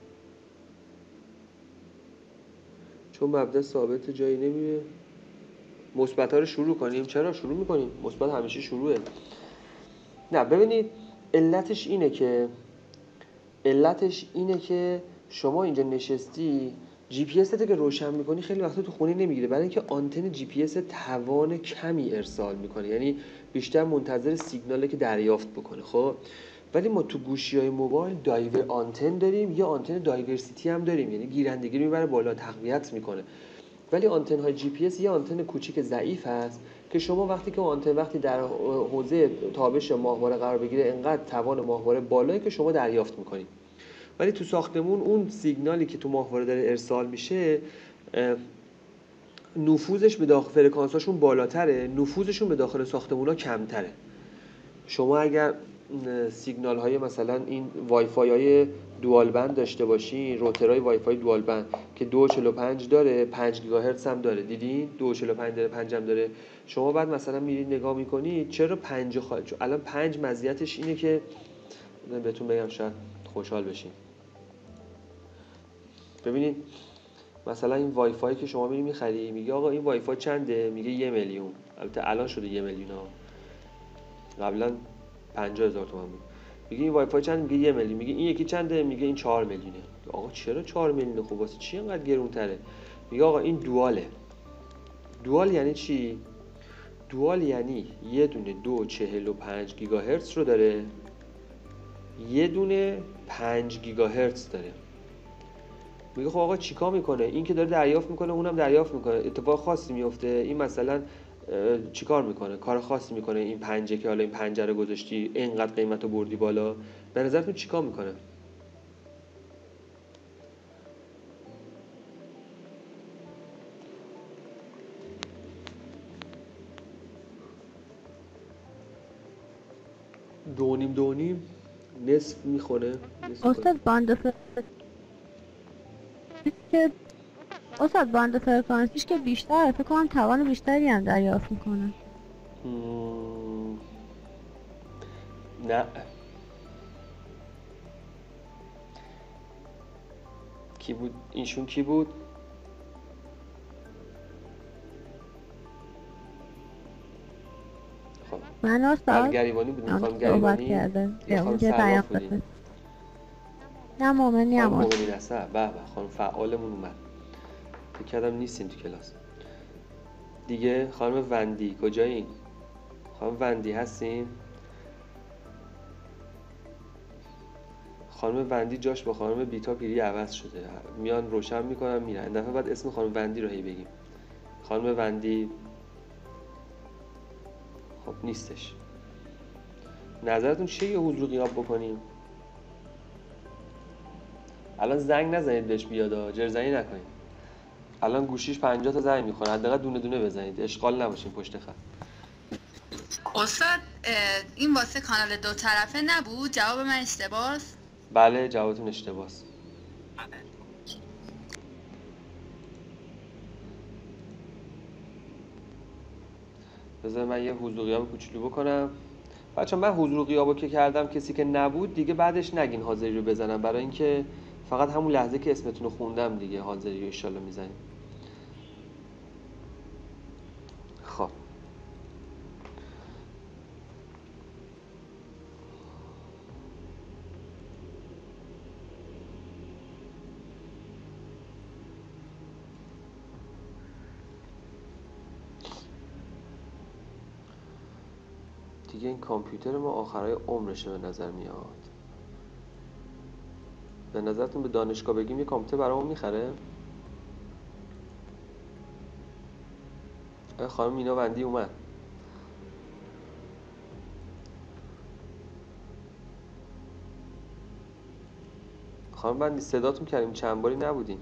چون مبدا ثابت جایی نمیره. مثبت ها رو شروع کنیم. چرا شروع میکنیم؟ مثبت همیشه شروعه. نه ببینید علتش اینه که علتش اینه که شما اینجا نشستی جی پی اس که روشن میکنی خیلی وقتا تو خونه نمیگیره، برای اینکه آنتن جی پی اس توان کمی ارسال میکنه، یعنی بیشتر منتظر سیگناله که دریافت بکنه. خب ولی ما تو گوشی‌های موبایل دایور آنتن داریم یا آنتن دایورسیتی هم داریم، یعنی گیرندگی رو میبره بالا، تقویت میکنه. ولی آنتن های جی پی اس یه آنتن کوچیک ضعیف هست که شما وقتی که آنتن وقتی در حوزه تابش ماهواره قرار بگیره انقدر توان ماهواره بالایی که شما دریافت میکنید. ولی تو ساختمون اون سیگنالی که تو ماهواره داره ارسال میشه نفوذش به داخل فرکانساشون بالاتره، نفوذشون به داخل ساختمونا کمتره. شما اگر سیگنال های مثلا این وای فای های دوال بند داشته باشین، روترهای وای فای دوال بند که دو و چهل و پنج داره، پنج گیگاهرتز هم داره، دیدین دو و چهل و پنج داره، پنج هم داره. شما بعد مثلا میرید نگاه میکنید چرا پنج خواهد، الان پنج مزیتش اینه که بهتون بگم شاید خوشحال بشین. ببینید مثلا این وای فای که شما میری میخری، میگه آقا این وای فای چنده؟ میگه یه میلیون. البته الان شده یه میلیون ها، قبلا پنجاه هزار تومان بود. میگه این وای فای چند؟ میگه یه میلیون. میگه این یکی چنده؟ میگه این چهار میلیونه. آقا چرا چهار میلیونه؟ خب واسه چی اینقدر گرونتره؟ میگه آقا این دواله. دوال یعنی چی؟ دوال یعنی یه دونه دو و چهل و پنج گیگاهرتز رو داره، یه دونه پنج گیگاهرتز داره. میگه خب آقا چیکار میکنه؟ این که داره دریافت میکنه اونم دریافت میکنه، اتفاق خاصی میفته؟ این مثلا چیکار میکنه؟ کار خاصی میکنه این پنجه که حالا این پنجره گذاشتی اینقدر قیمتو بردی بالا؟ به نظرتون چیکار میکنه؟ دونیم دونیم نصف میخونه. استاد باند فرکانسیش که استاد باند فرکانسیش که بیشتر فکر کنم توان بیشتری هم دریافت میکنه. مم... نه کی بود؟ اینشون کی بود؟ خب من استاد گریبانی بود. میخوام صحبت گریبانی کرده یا اون خانم که سرباف پیام بودین؟ داده. نه مومنی خانم هم استاد. مومنی نصر. به به خانم فعالمون اومد. فکر کردم نیستین تو کلاس دیگه. خانم وندی کجایین؟ خانم وندی هستین؟ خانم وندی جاش با خانم بیتا پیری عوض شده، میان روشن میکنن میرن. این دفعه بعد اسم خانم وندی رو هی بگیم. خانم وندی خب نیستش. نظرتون چیه یه حضور غیاب بکنیم؟ الان زنگ نزنید بهش بیاد، جرزنی نکنید. الان گوشیش پنجاه تا زنگ میخوره، حداقل دونه دونه بزنید، اشغال نباشین پشت خط. استاد این واسه کانال دو طرفه نبود؟ جواب من اشتباهه؟ بله جوابتون اشتباهه. بذار من یه حضور و غیاب کوچولو بکنم. بچه من حضور و غیابو که کردم، کسی که نبود دیگه بعدش نگین حاضری رو بزنم، برای اینکه فقط همون لحظه که اسمتون رو خوندم دیگه حاضری رو انشالله میزنیم. خب دیگه این کامپیوتر ما آخرای عمرشه به نظر میاد. به نظرتون به دانشگاه بگیم یه کامپیوتر برامون میخره؟ خانم مینا وندی اومد. خانم وندی صداتون کردیم چند باری نبودین.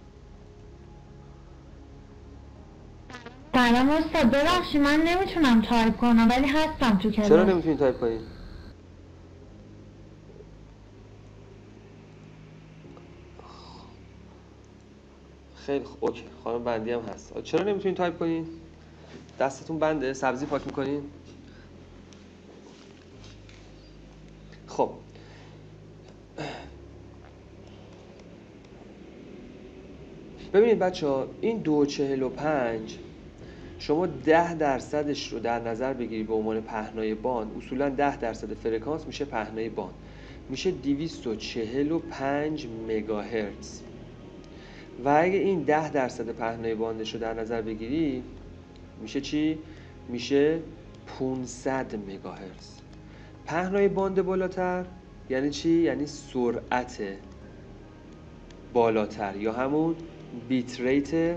سلام استاد، ببخشید من نمیتونم تایپ کنم ولی هستم تو کلاس. چرا نمیتونین تایپ کنین؟ خیلی خوب اوکی، خانم بندی هم هست. چرا نمیتونین تایپ کنین؟ دستتون بنده؟ سبزی پاک میکنین؟ خب ببینید بچه ها، این دو چهل و پنج شما ده درصدش رو در نظر بگیری به عنوان پهنای باند، اصولا ده درصد فرکانس میشه پهنای باند، میشه دویست و چهل و پنج مگاهرتز. و اگه این ده درصد پهنای باندش رو در نظر بگیری میشه چی؟ میشه پانصد مگاهرتز. پهنای باند بالاتر یعنی چی؟ یعنی سرعت بالاتر یا همون بیت ریت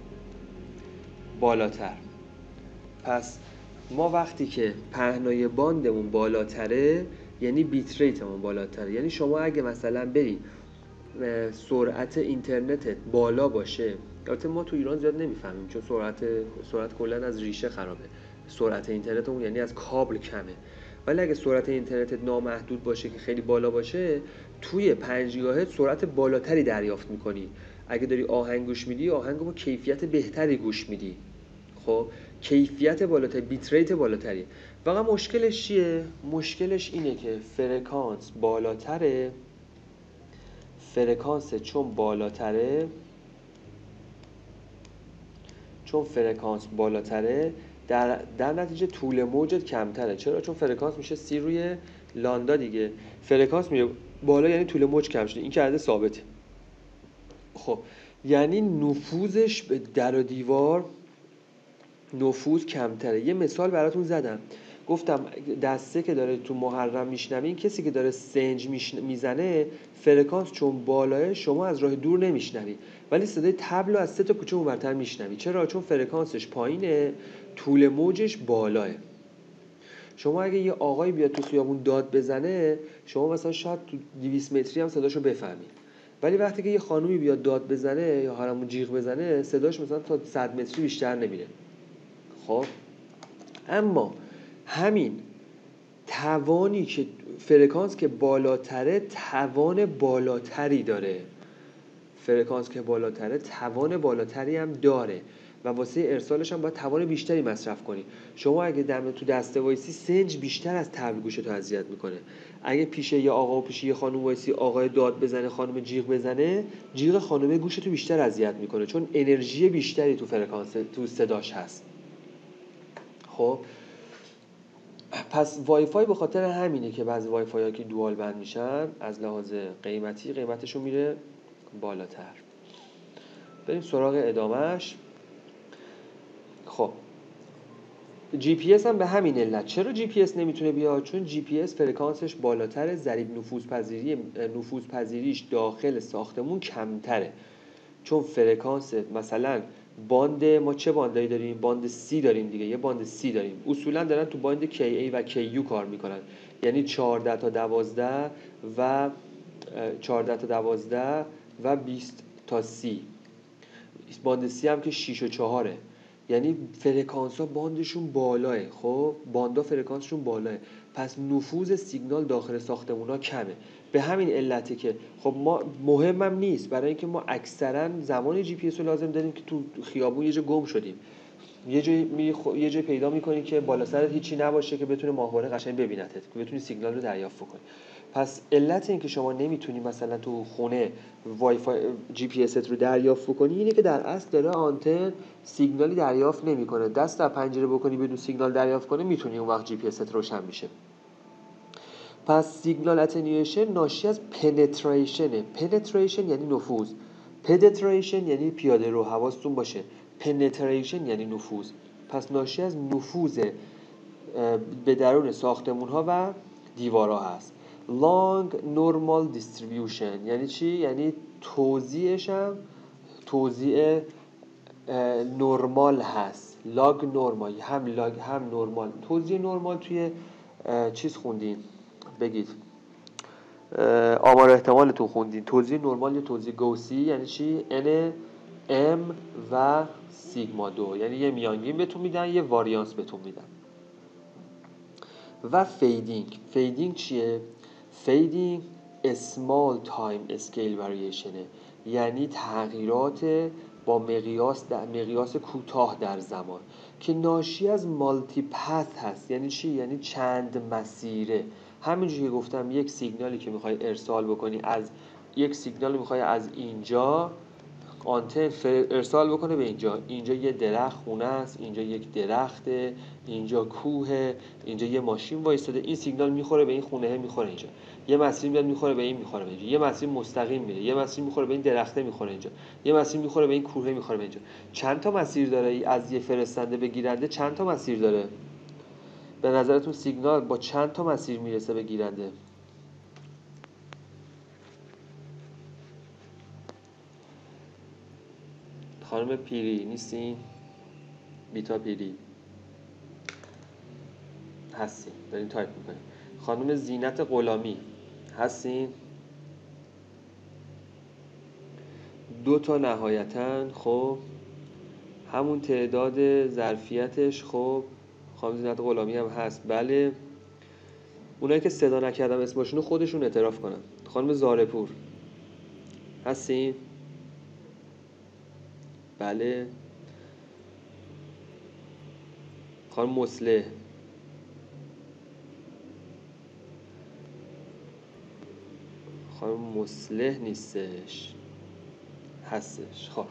بالاتر. پس ما وقتی که پهنای باندمون بالاتره یعنی بیت ریتمون بالاتره. یعنی شما اگه مثلا بری سرعت اینترنتت بالا باشه، البته ما تو ایران زیاد نمیفهمیم چون سرعت سرعت کلا از ریشه خرابه، سرعت اینترنتمون یعنی از کابل کمه، ولی اگه سرعت اینترنتت نامحدود باشه که خیلی بالا باشه، توی پنج گیگاهرتز سرعت بالاتری دریافت میکنی. اگه داری آهنگ گوش میدی، آهنگو با کیفیت بهتری گوش میدی. خب کیفیت بالاتری، بیت ریت بالاتری. واقعا مشکلش چیه؟ مشکلش اینه که فرکانس بالاتره، فرکانس چون بالاتره چون فرکانس بالاتره در, در نتیجه طول موجت کمتره. چرا؟ چون فرکانس میشه سی روی لاندا دیگه. فرکانس میره بالا یعنی طول موج کم شده، این که عدد ثابته. خب یعنی نفوذش به در و دیوار نفوذ کمتره. یه مثال براتون زدم، گفتم دسته که داره تو محرم میشنوین، کسی که داره سنج میزنه فرکانس چون بالاه شما از راه دور نمیشنوی، ولی صدای طبل از سه تا کوچه اونورتر میشنوی. چرا؟ چون فرکانسش پایینه، طول موجش بالاه. شما اگه یه آقایی بیاد تو خیابون داد بزنه، شما مثلا شاید تو دویست متری هم صداشو بفهمی، ولی وقتی که یه خانومی بیاد داد بزنه یا همون جیغ بزنه، صداش مثلا تا صد متری بیشتر نمیره. خب اما همین توانی که فرکانس که بالاتره توان بالاتری داره، فرکانس که بالاتره توان بالاتری هم داره و واسه ارسالش هم باید توان بیشتری مصرف کنی. شما اگه دم تو دسته وایسی، سنج بیشتر از طبل گوشتو اذیت میکنه. اگه پیش یه آقا و پیش یه خانم وایسی، آقای داد بزنه، خانم جیغ بزنه، جیغ خانم گوشتو بیشتر اذیت میکنه، چون انرژی بیشتری تو فرکانس تو صداش هست. خب پس وای فای به خاطر همینه که بعضی وای فای ها که دوال بند میشن از لحاظ قیمتی قیمتشون میره بالاتر. بریم سراغ ادامهش. خب جی پی اس هم به همین علت. چرا جی پی اس نمیتونه بیاد؟ چون جی پی اس فرکانسش بالاتره، ضریب نفوذ پذیری نفوذ پذیریش داخل ساختمون کمتره. چون فرکانس مثلا باند ما چه باندایی داریم؟ باند سی داریم دیگه، یه باند سی داریم. اصولا دارن تو باند کی ای و کی یو کار میکنن، یعنی چهارده تا دوازده و چهارده تا دوازده و بیست تا سی. باند سی هم که شش و چهاره، یعنی فرکانس ها باندشون بالاه. خب باندا فرکانسشون بالاه، پس نفوذ سیگنال داخل ساختمون ها کمه. به همین علته که خب ما مهمم نیست، برای اینکه ما اکثرا زمان جی پی اس رو لازم داریم که تو خیابون یه جا گم شدیم، یه جای می خ... یه جای پیدا می‌کنی که بالا سرت هیچی نباشه که بتونه ماهواره قشنگ ببینتت، که بتونی سیگنال رو دریافت کنی. پس علت این که شما نمیتونی مثلا تو خونه وای فای جی پی اس رو دریافت کنی اینه که در اصل داره آنتن سیگنالی دریافت نمیکنه. دست در پنجره بکنی بدون سیگنال دریافت کنه، میتونی اون وقت جی پی اس روشن میشه. پس سیگنال اتنیویشن ناشی از پنتریشنه. پنتریشن یعنی نفوذ، پدتریشن یعنی پیاده رو، حواستون باشه. پنتریشن یعنی نفوذ. پس ناشی از نفوذ به درون ساختمون ها و دیوارها هست. long normal distribution یعنی چی؟ یعنی توزیعش هم توزیع نرمال هست. لاگ نرمال، هم لاگ هم نرمال. توزیع نرمال توی چیز خوندین؟ بگید. آمار احتمالتون خوندین. توزیع نرمال یا توزیع گوسی یعنی چی؟ n m و سیگما دو، یعنی یه میانگین بهتون میدن، یه واریانس بهتون میدن. و فیدینگ. فیدینگ چیه؟ فیدینگ small time scale variation یعنی تغییرات با مقیاس در مقیاس کوتاه در زمان که ناشی از مالتی پث هست. یعنی چی؟ یعنی چند مسیره. همینجوری که گفتم یک سیگنالی که میخوای ارسال بکنی، از یک سیگنال میخوای از اینجا آنتن ارسال بکنه به اینجا، اینجا یه درخت خونه است، اینجا یک درخته، اینجا کوه، اینجا یه ماشین وایساده، این سیگنال میخوره به این خونه، میخوره اینجا، یه مسیر میاد میخوره به این، میخوره به اینجا، یه مسیر مستقیم میره، یه مسیر میخوره به این درخته، میخوره اینجا، یه مسیر میخوره به این کوه، میخوره به اینجا. چند تا مسیر داره از یه فرستنده به گیرنده؟ چند تا مسیر داره؟ به نظرتون سیگنال با چند تا مسیر میرسه به گیرنده؟ خانم پیری نیستین؟ بیتا پیری هستین؟ دارین تایپ میکنین. خانم زینت غلامی هستین؟ دو تا نهایتاً. خب همون تعداد ظرفیتش. خب خانم زینت غلامی هم هست. بله. اونایی که صدا نکردم اسمشون رو خودشون اعتراف کنن. خانم زارپور هستین؟ بله. خانم مسلح خانم مسلح نیستش، هستش. خب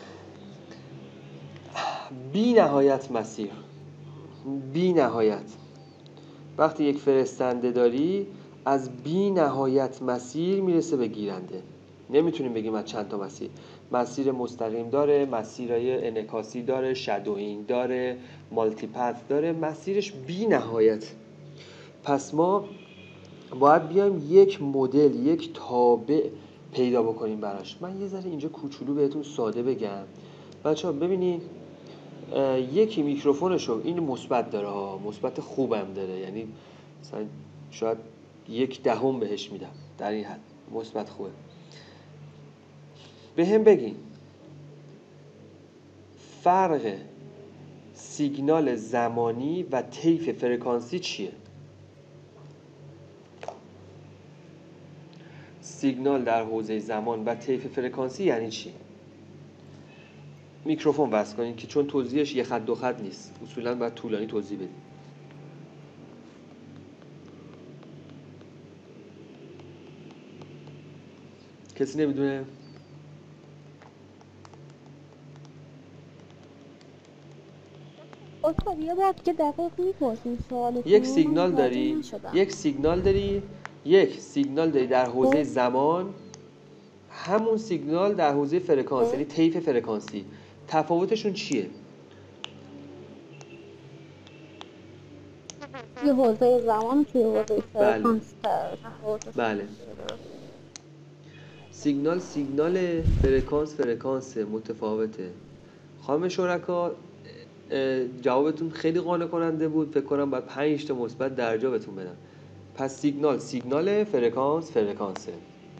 بی نهایت مسیر، بی نهایت. وقتی یک فرستنده داری از بی نهایت مسیر میرسه به گیرنده. نمیتونیم بگیم از چند تا مسیر. مسیر مستقیم داره، مسیرهای انعکاسی داره، شادوینگ داره، مالتی پث داره، مسیرش بی نهایت. پس ما باید بیایم یک مدل، یک تابع پیدا بکنیم براش. من یه ذره اینجا کوچولو بهتون ساده بگم. بچه‌ها ببینید، یکی میکروفونشو این مثبت داره ها، مثبت خوبم داره، یعنی مثلا شاید یک دهم بهش میدم، در این حد مثبت خوبه. به هم بگین فرق سیگنال زمانی و طیف فرکانسی چیه؟ سیگنال در حوزه زمان و طیف فرکانسی یعنی چی؟ میکروفون وصل کنین که چون توضیحش یه خط دو خط نیست، اصولاً باید طولانی توضیح بدیم. کسی نمیدونه؟ استاد یه بار که دقیق میپرسیم سوالتون. یک سیگنال داری، یک سیگنال داری، یک سیگنال داری در حوزه زمان، همون سیگنال در حوزه فرکانس، یعنی طیف فرکانسی. تفاوتشون چیه؟ یه حوزه زمان توی حوزه فرکانس. بله. سیگنال سیگنال، فرکانس فرکانس متفاوته. خانم شرکا جوابتون خیلی قانع کننده بود. فکر کنم باید پنج تا مثبت درجا بهتون بدم. پس سیگنال سیگنال، فرکانس فرکانسه.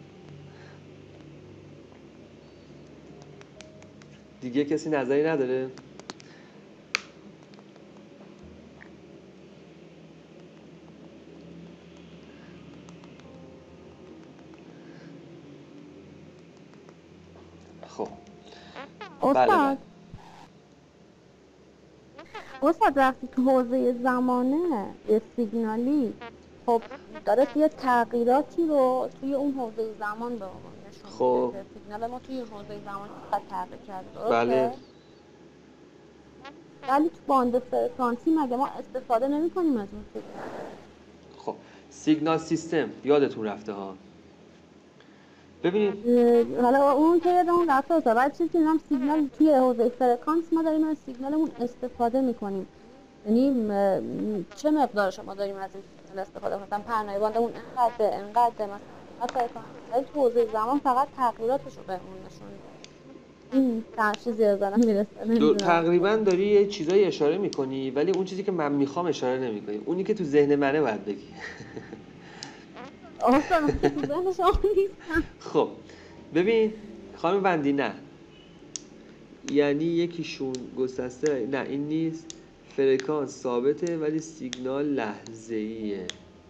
دیگه کسی نظری نداره؟ خب استاد بله بله. استاد وقتی تو حوزه زمانه یه سیگنالی خب داره یه تغییراتی رو توی اون حوزه زمان به ما نشون خب. میده که سیگنال ما توی حوزه زمان چقدر تغییر کرده، درسته؟ بله. ولی تو باند فرکانسی مگه ما استفاده نمی کنیم از اون سیگنال؟ خب سیگنال سیستم یادتون رفته ها. ببینید اه، حالا اون که یادمون رفته است، بعد چیزی که هم سیگنال توی حوزه فرکانس ما داریم از سیگنالمون استفاده میکنیم. یعنی م- چه مقدار شما داریم از این سیگنال استفاده کنیم؟ مثلا پهنای باندمون انقدر انقدر مثلا فرکانس، ولی تو حوزه زمان فقط تغییراتش رو بهمون نشون میده. این تا چیزی از آدم میرسه دو نمیدونم. تقریبا داری یه چیزایی اشاره میکنی ولی اون چیزی که من میخوام اشاره نمیکنی، اونی که تو ذهن منه باید بگی. اصلا من که تو ذهن شما نیستم. خب ببین خانم بندی، نه یعنی یکیشون گسسته، نه این نیست، فرکانس ثابته ولی سیگنال لحظه‌ایه.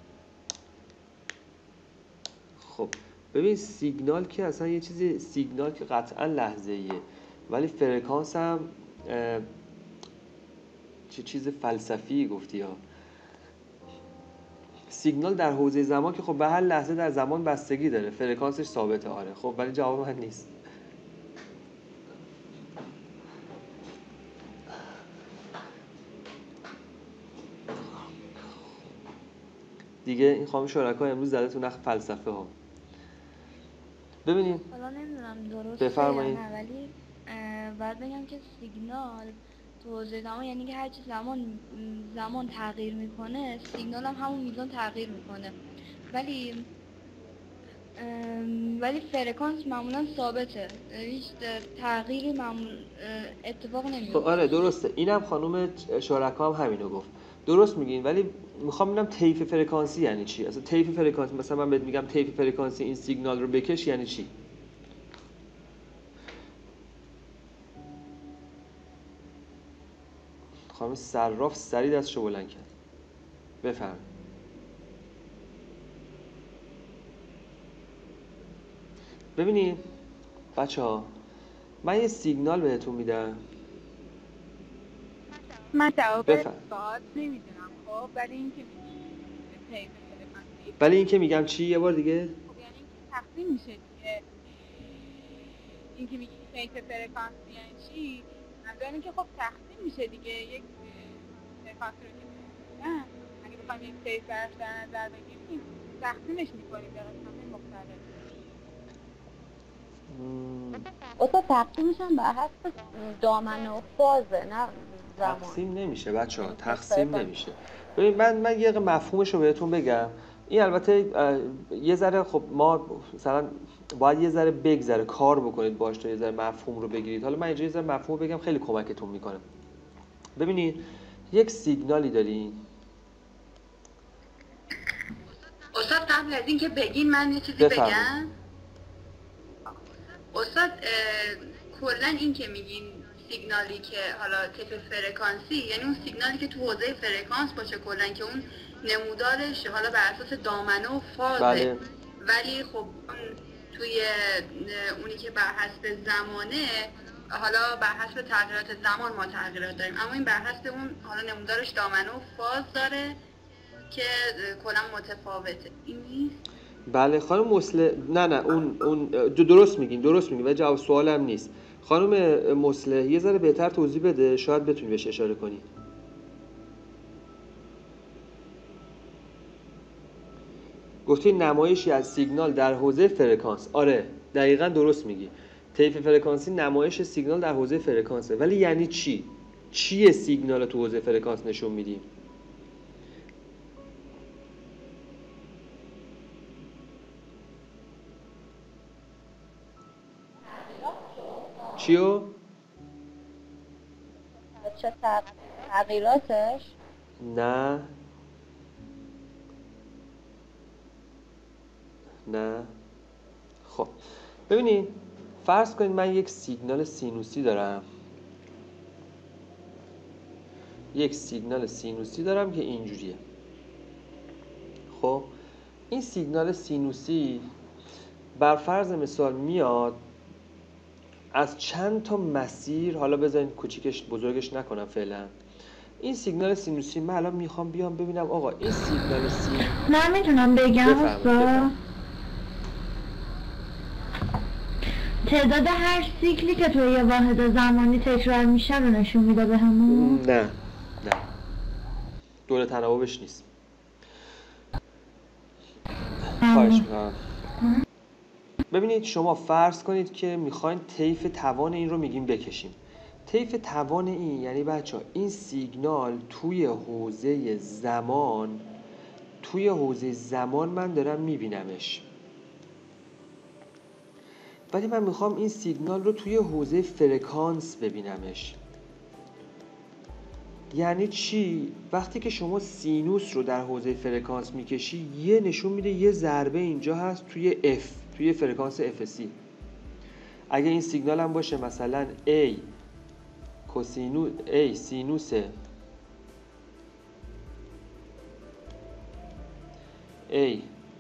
خب ببین سیگنال که اصلا یه چیزی، سیگنال که قطعا لحظه‌ایه ولی فرکانس هم اه، چه چیز فلسفی گفتی ها. سیگنال در حوزه زمان که خب به هر لحظه در زمان بستگی داره، فرکانسش ثابته آره. خب ولی جواب من نیست. دیگه این خانم شرکا امروز زده تو نخ فلسفه ها. ببینید حالا نمیدونم درسته بفرمایید. یا نه، ولی اه، باید بگم که سیگنال تو حوزه زمان یعنی که هرچی زمان زمان تغییر میکنه سیگنال هم همون میزان تغییر میکنه، ولی ام، ولی فرکانس معمولا ثابته، هیچ تغییری معمول اه، اتفاق خب نمیفته. آره درسته، اینم خانم شرکا هم همینو گفت، درست میگین. ولی میخوام ببینم طیف فرکانسی یعنی چی. اصلا طیف فرکانسی، مثلا من بهت میگم طیف فرکانسی این سیگنال رو بکش یعنی چی؟ خانم صراف سری دستشو بلند کرد. بفرمایید. ببینید بچه ها، من یه سیگنال بهتون میدم. من جواب بفرم. سوال نمیدونم خب، ولی این که میگی طیف فرکانسی، ولی این که میگم چی؟ یه بار دیگه. خب یعنی اینکه تقسیم میشه دیگه. این که میگی طیف فرکانسی یعنی چی؟ منظور اینه که خب تقسیم میشه دیگه. یک فرکانسی رو که نه اگه بخوایم یک طیف برش در نظر بگیریم تقسیمش میکنیم به قسمت‌های مختلف. اصلا تقسیمش هم بر حسب دامنه و فازه، نه زمان. تقسیم نمیشه بچه ها، تقسیم نمیشه. ببین من من یه مفهومش رو بهتون بگم. این البته یه ذره خب ما مثلا باید یه ذره بگذره کار بکنید باش تا یه ذره مفهوم رو بگیرید. حالا من اینجا یه ذره مفهوم بگم خیلی کمکتون میکنه. ببینید یک سیگنالی دارین. استاد قبل از این که بگین من یه چیزی بفرمایید. بگم. استاد کلا این که میگین سیگنالی که حالا طیف فرکانسی یعنی اون سیگنالی که تو حوزه فرکانس باشه کلا، که اون نمودارش حالا بر اساس دامنه و فازه. بله. ولی خب اون توی اونی که بر حسب زمانه، حالا بر حسب تغییرات زمان ما تغییرات داریم، اما این بر حسب اون حالا نمودارش دامنه و فاز داره که کلا متفاوته. این نیست؟ بله خانم مسله، نه نه اون اون درست میگین درست میگین و جواب سوالم نیست. خانم مسله یه ذره بهتر توضیح بده، شاید بتونی بهش اشاره کنی. گفتی نمایشی از سیگنال در حوزه فرکانس. آره دقیقاً درست میگی. طیف فرکانسی نمایش سیگنال در حوزه فرکانسه. ولی یعنی چی؟ چیه سیگنال تو حوزه فرکانس نشون میدیم؟ چیو؟ چه تغییراتش؟ نه نه. خب ببینید فرض کنید من یک سیگنال سینوسی دارم. یک سیگنال سینوسی دارم که اینجوریه. خب این سیگنال سینوسی بر فرض مثال میاد از چند تا مسیر، حالا بذارین کوچیکش بزرگش نکنم فعلا، این سیگنال سینوسی من الان میخوام بیام ببینم آقا این سیگنال سینوسی من میتونم بگم بفرمایید، استاد بفرمایید. تعداد هر سیکلی که توی یه واحد زمانی تکرار میشه رو نشون میده بهمون. نه نه دوره تناوبش نیست. خواهش میکنم. ببینید شما فرض کنید که میخواین طیف توان این رو میگیم بکشیم. طیف توان این یعنی بچه ها این سیگنال توی حوزه زمان توی حوزه زمان من دارم میبینمش، ولی من میخوام این سیگنال رو توی حوزه فرکانس ببینمش. یعنی چی؟ وقتی که شما سینوس رو در حوزه فرکانس میکشی یه نشون میده یه ضربه اینجا هست توی F، توی فرکانس اف سی. اگه این سیگنال هم باشه مثلا A کوسینوس A سینوس A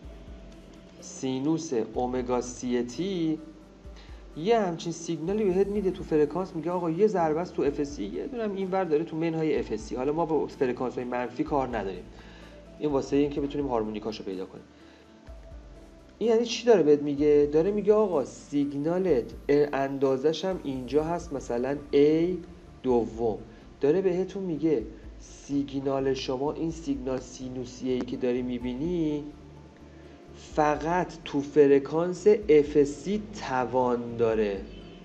سینوس اومگا سی تی، یه همچین سیگنالی بهت میده تو فرکانس، میگه آقا یه ضربه است تو اف سی، یه دونم اینور داره تو منهای اف سی. حالا ما با فرکانس های منفی کار نداریم، این واسه این که بتونیم هارمونیکاشو پیدا کنیم. این یعنی چی داره بهت میگه؟ داره میگه آقا سیگنالت اندازش هم اینجا هست مثلا A دوم، داره بهتون میگه سیگنال شما این سیگنال سینوسیه‌ای که داری میبینی فقط تو فرکانس اف سی توان داره.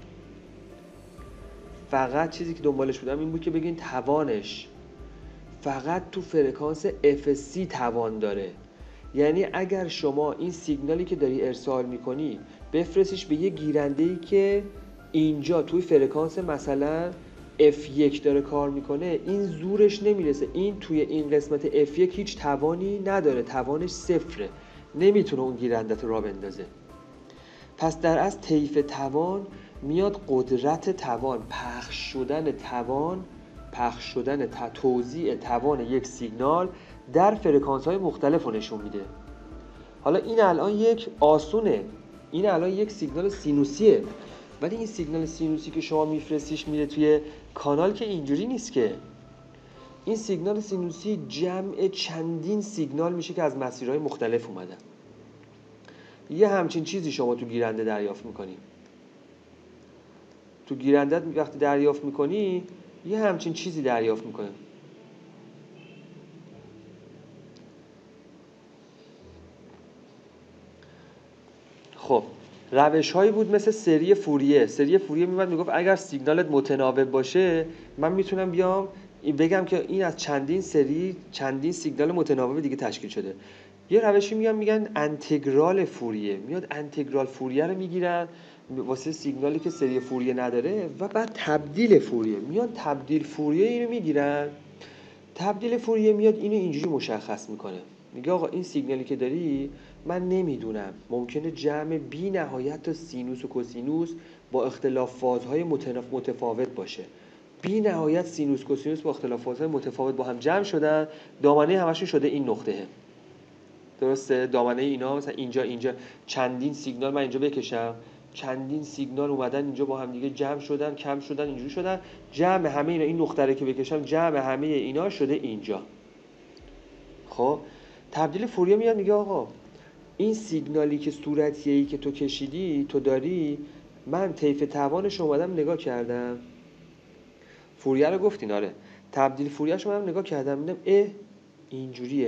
فقط چیزی که دنبالش بودم این بود که بگین توانش فقط تو فرکانس اف سی توان داره. یعنی اگر شما این سیگنالی که داری ارسال میکنی بفرستیش به یه گیرنده‌ای که اینجا توی فرکانس مثلا اف یک داره کار میکنه، این زورش نمیرسه، این توی این قسمت اف یک هیچ توانی نداره، توانش صفره، نمیتونه اون گیرندت رو راه بندازه. پس در از طیف توان میاد قدرت توان، پخش شدن توان، پخش شدن توزیع توان یک سیگنال در فرکانس های مختلف رو نشون میده. حالا این الان یک آسونه، این الان یک سیگنال سینوسیه، ولی این سیگنال سینوسی که شما میفرستیش میره توی کانال که اینجوری نیست که. این سیگنال سینوسی جمع چندین سیگنال میشه که از مسیرهای مختلف اومدن. یه همچین چیزی شما تو گیرنده دریافت میکنی. تو گیرندت وقتی دریافت میکنی یه همچین چیزی دریافت میکنه. خب روش هایی بود مثل سری فوریه. سری فوریه میمد میگفت اگر سیگنالت متناوب باشه من میتونم بیام بگم که این از چندین سری چندین سیگنال متناوب دیگه تشکیل شده. یه روشی میگن میگن انتگرال فوریه. میاد انتگرال فوریه رو میگیرن واسه سیگنالی که سری فوریه نداره و بعد تبدیل فوریه. میان تبدیل فوریه اینو میگیرن، تبدیل فوریه میاد اینو اینجوری مشخص میکنه، میگه آقا این سیگنالی که داری من نمیدونم، ممکنه جمع بی نهایت تا سینوس و کوسینوس با اختلاف فازهای متفاوت باشه. بی نهایت سینوس کوسینوس با اختلاف فازهای متفاوت با هم جمع شدن، دامنه همشون شده این نقطه. درسته؟ دامنه اینا مثلا اینجا اینجا چندین سیگنال من اینجا بکشم، چندین سیگنال اومدن اینجا با هم دیگه جمع شدن، کم شدن، اینجوری شدن، جمع همه اینا، این نقطه رو که بکشم جمع همه اینا شده اینجا. خب تبدیل فوریه میاد میگه آقا این سیگنالی که صورتیه‌ای که تو کشیدی تو داری، من طیف توانش اومدم نگاه کردم، فوریه رو گفتین آره، تبدیل فوریه‌اش اومدم نگاه کردم دیدم اه اینجوریه.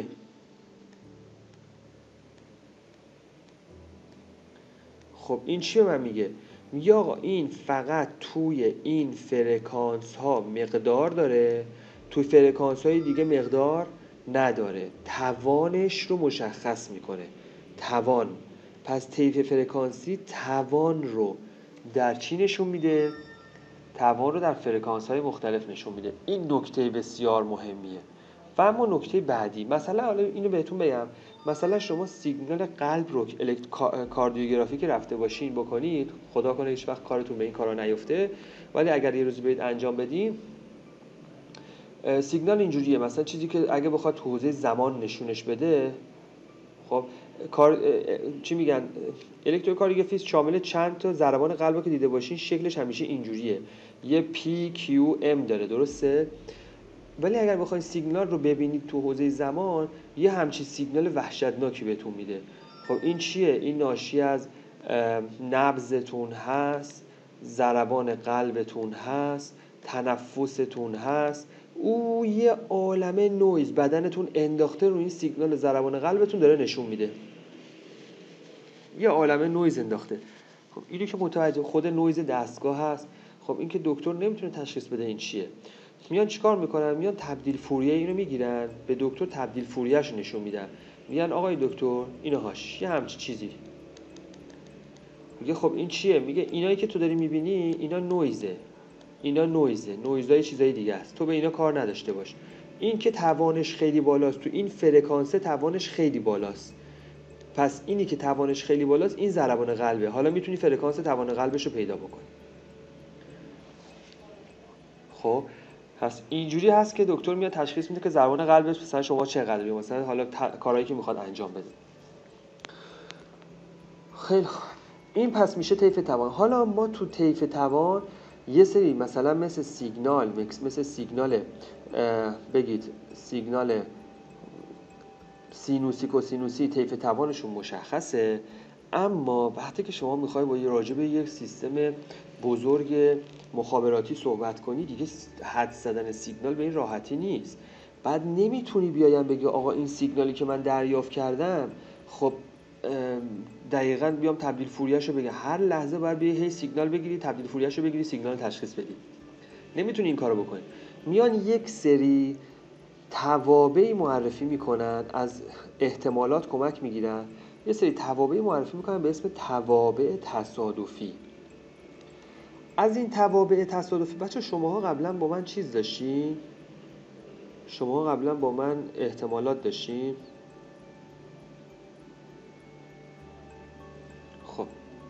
خب این چی به من میگه؟ میگه آقا این فقط توی این فرکانس ها مقدار داره، توی فرکانس های دیگه مقدار نداره، توانش رو مشخص میکنه. توان، پس طیف فرکانسی توان رو در چی نشون میده؟ توان رو در فرکانس های مختلف نشون میده. این نکته بسیار مهمیه. و اما نکته بعدی، مثلا حالا اینو بهتون بگم، مثلا شما سیگنال قلب رو الکت... کاردیوگرافی که رفته باشین بکنید، خدا کنه هیچ وقت کارتون به این کارا نیفته، ولی اگر یه روزی برید انجام بدین، سیگنال اینجوریه، مثلا چیزی که اگه بخواد تو حوزه زمان نشونش بده، خب کار چی میگن، الکتروکاردیوگرافی شامل چند تا ضربان قلب که دیده باشین شکلش همیشه اینجوریه، یه پی کیو ام داره، درسته؟ ولی اگر بخواید سیگنال رو ببینید تو حوزه زمان، یه همچین سیگنال وحشتناکی بهتون میده. خب این چیه؟ این ناشی از نبضتون هست، ضربان قلبتون هست، تنفستون هست. او یه عالمه نویز بدنتون انداخته رو این سیگنال ضربان قلبتون داره نشون میده. یه عالمه نویز انداخته. خب اینو که متوجه خود نویز دستگاه هست، خب این که دکتر نمیتونه تشخیص بده این چیه. میان چیکار میکنن؟ میان تبدیل فوریه اینو میگیرن، به دکتر تبدیل فوریه‌اش نشون میدن. میگن آقای دکتر اینهاش یه همچین چیزی. میگه خب این چیه؟ میگه اینایی که تو داری میبینی اینا نویزه. اینا نویزه. نویزای چیزای دیگه است. تو به اینا کار نداشته باش. این که توانش خیلی بالاست، تو این فرکانسه توانش خیلی بالاست. پس اینی که توانش خیلی بالاست این ضربان قلبه. حالا میتونی فرکانس توان قلبش رو پیدا بکنی. خب پس اینجوری هست که دکتر میاد تشخیص میده که ضربان قلبش مثلا شما چقدره، مثلا حالا ت... کارهایی که میخواد انجام بده. خیلی خوب. این پس میشه طیف توان. حالا ما تو طیف توان یه سری مثلا مثل سیگنال مثل سیگنال بگید سیگنال سینوسی کوسینوسی طیف توانشون مشخصه، اما وقتی که شما میخوای با یه راجع به یک سیستم بزرگ مخابراتی صحبت کنی دیگه حد زدن سیگنال به این راحتی نیست. بعد نمیتونی بیایم بگی آقا این سیگنالی که من دریافت کردم خب دقیقاً بیام تبدیل فوریه‌شو بگم. هر لحظه باید بیای هی سیگنال بگیری، تبدیل فوریه‌شو بگیری، سیگنال تشخیص بدی. نمیتونی این کارو بکنی. میان یک سری توابعی معرفی میکنن، از احتمالات کمک میگیرن، یه سری توابعی معرفی میکنن به اسم توابع تصادفی. از این توابع تصادفی بچه شماها قبلا با من چیز داشتین؟ شماها قبلا با من احتمالات داشتین؟ خب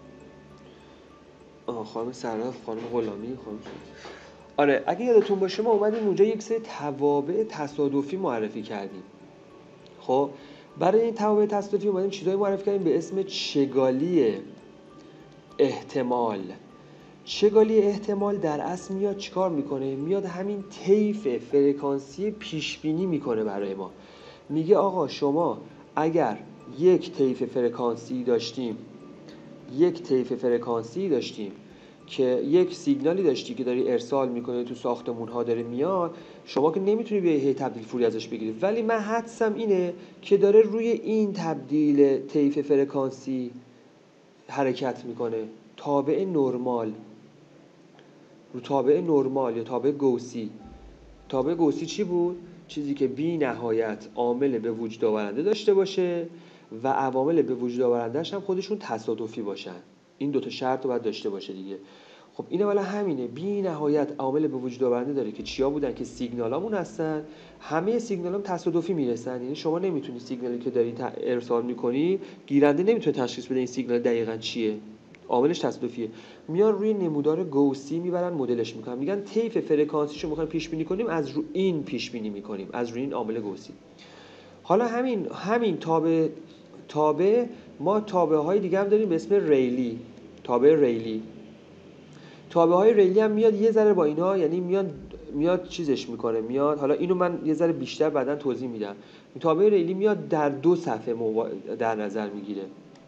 آه خانم سرف، خانم غلامی، خانم سرف. آره اگه یادتون باشه ما اومدیم اونجا یک سری توابع تصادفی معرفی کردیم. خب برای این توابع تصادفی اومدیم چیزایی معرفی کردیم به اسم چگالی احتمال. چگالی احتمال در اصل میاد چیکار میکنه؟ میاد همین طیف فرکانسی پیش بینی میکنه برای ما. میگه آقا شما اگر یک طیف فرکانسی داشتیم یک طیف فرکانسی داشتیم که یک سیگنالی داشتی که داری ارسال میکنه تو ساختمون ها داره میاد، شما که نمیتونی بیای هی تبدیل فوری ازش بگیری، ولی من حدسم اینه که داره روی این تبدیل طیف فرکانسی حرکت میکنه، تابع نرمال، رو تابع نرمال یا تابع گوسی. تابع گوسی چی بود؟ چیزی که بی نهایت عامل به وجود آورنده داشته باشه و عوامل به وجود آورنده‌اش هم خودشون تصادفی باشن. این دوتا شرط رو باید داشته باشه دیگه. خب این اولا همینه، بی نهایت عامل به وجود آورنده داره که چیا بودن؟ که سیگنالامون هستن. همه سیگنالام تصادفی میرسن، یعنی شما نمیتونی سیگنالی که داری ارسال میکنی، گیرنده نمیتونه تشخیص بده این سیگنال دقیقاً چیه، عاملش تصادفیه. میان روی نمودار گوسی میبرن مدلش میکنن، میگن طیف فرکانسیشو میخوایم پیش بینی کنیم، از رو این پیش بینی میکنیم، از روی این عامل گوسی. حالا همین همین تابع تابع ما تابع های دیگه هم داریم به اسم ریلی. تابع ریلی تابع های ریلی هم میاد یه ذره با اینا، یعنی میاد میاد چیزش میکنه، میاد حالا اینو من یه ذره بیشتر بعداً توضیح میدم. این تابع ریلی میاد در دو صفحه مو... در نظر میگیره،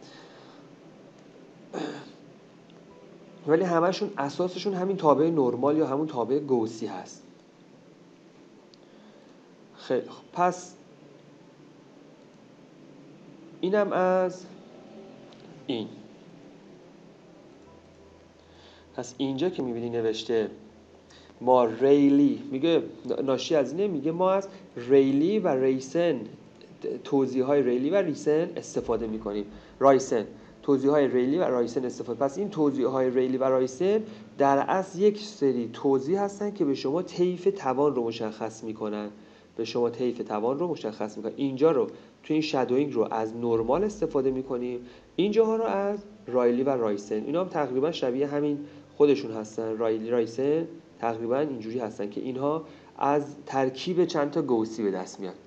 ولی همشون اساسشون همین تابع نرمال یا همون تابع گوسی هست. خیلی خب پس اینم از این. پس اینجا که میبینی نوشته ما ریلی، میگه ناشی از اینه، میگه ما از ریلی و ریسن توضیح های ریلی و ریسن استفاده میکنیم. رایسن توضیح های ریلی و رایسن استفاده. پس این توضیح های ریلی و رایسن در اصل یک سری توضیح هستن که به شما طیف توان رو مشخص میکنن، به شما طیف توان رو مشخص میکنن. اینجا رو تو این شادوینگ رو از نرمال استفاده میکنیم، اینجاها رو از رایلی و رایسن. اینا هم تقریبا شبیه همین خودشون هستن. رایلی رایسن تقریبا اینجوری هستن که اینها از ترکیب چند تا گوسی به دست میاد.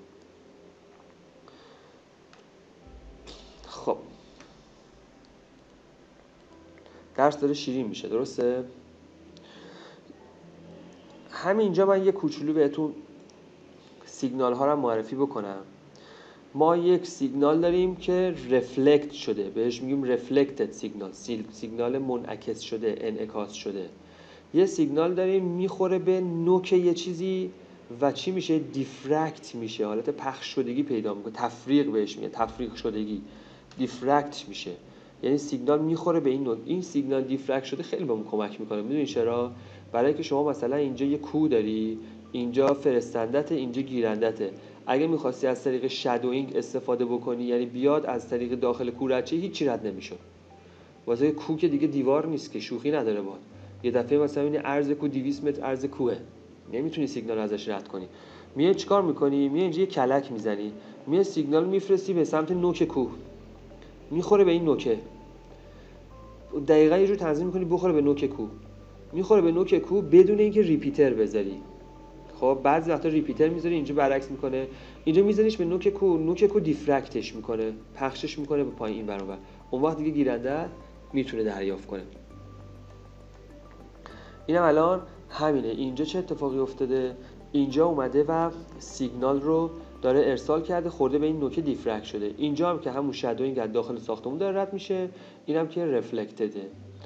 خب درس داره شیرین میشه، درسته؟ همینجا من یه کوچولو بهتون سیگنال ها رو معرفی بکنم. ما یک سیگنال داریم که رفلکت شده، بهش میگیم رفلکتد سیگنال، سیگنال منعکس شده، انعکاس شده. یه سیگنال داریم میخوره به نوک یه چیزی و چی میشه؟ دیفرکت میشه، حالت پخش شدگی پیدا میکنه، تفریق بهش میگه، تفریق شدگی، دیفرکت میشه. یعنی سیگنال میخوره به این نوک. این سیگنال دیفرکت شده خیلی بهمون کمک میکنه. میدونی چرا؟ برای که شما مثلا اینجا یه کو داری، اینجا فرستندته، اینجا گیرندته. اگه میخواستی از طریق شادوینگ استفاده بکنی، یعنی بیاد از طریق داخل کو رد شه، هیچی رد نمیشه. واسه کو که دیگه دیوار نیست که، شوخی نداره با. یه دفعه مثلا این عرض کو دویست متر عرض کوه، نمیتونی سیگنال ازش رد کنی. میای چیکار میکنی؟ میای اینجا یه کلک میزنی، میای سیگنال میفرستی به سمت نوک کوه، میخوره به این نوکه. دقیقاً یه جور تنظیم میکنی بخوره به نوک کوه، میخوره به نوک کوه بدون اینکه ریپیتر بذاری. خب بعضی وقتا ریپیتر میذاری، اینجا برعکس میکنه، اینجا میذاریش به نوک کو، نوک کو دیفرکتش میکنه، پخشش میکنه به پایین این ور اون ور. اون وقت دیگه گیرنده میتونه دریافت کنه. اینم الان همینه. اینجا چه اتفاقی افتاده؟ اینجا اومده و سیگنال رو داره ارسال کرده، خورده به این نوک، دیفرکت شده. اینجا هم که همون شادوینگ از داخل ساختمون داره رد میشه، اینم که رفلکتده.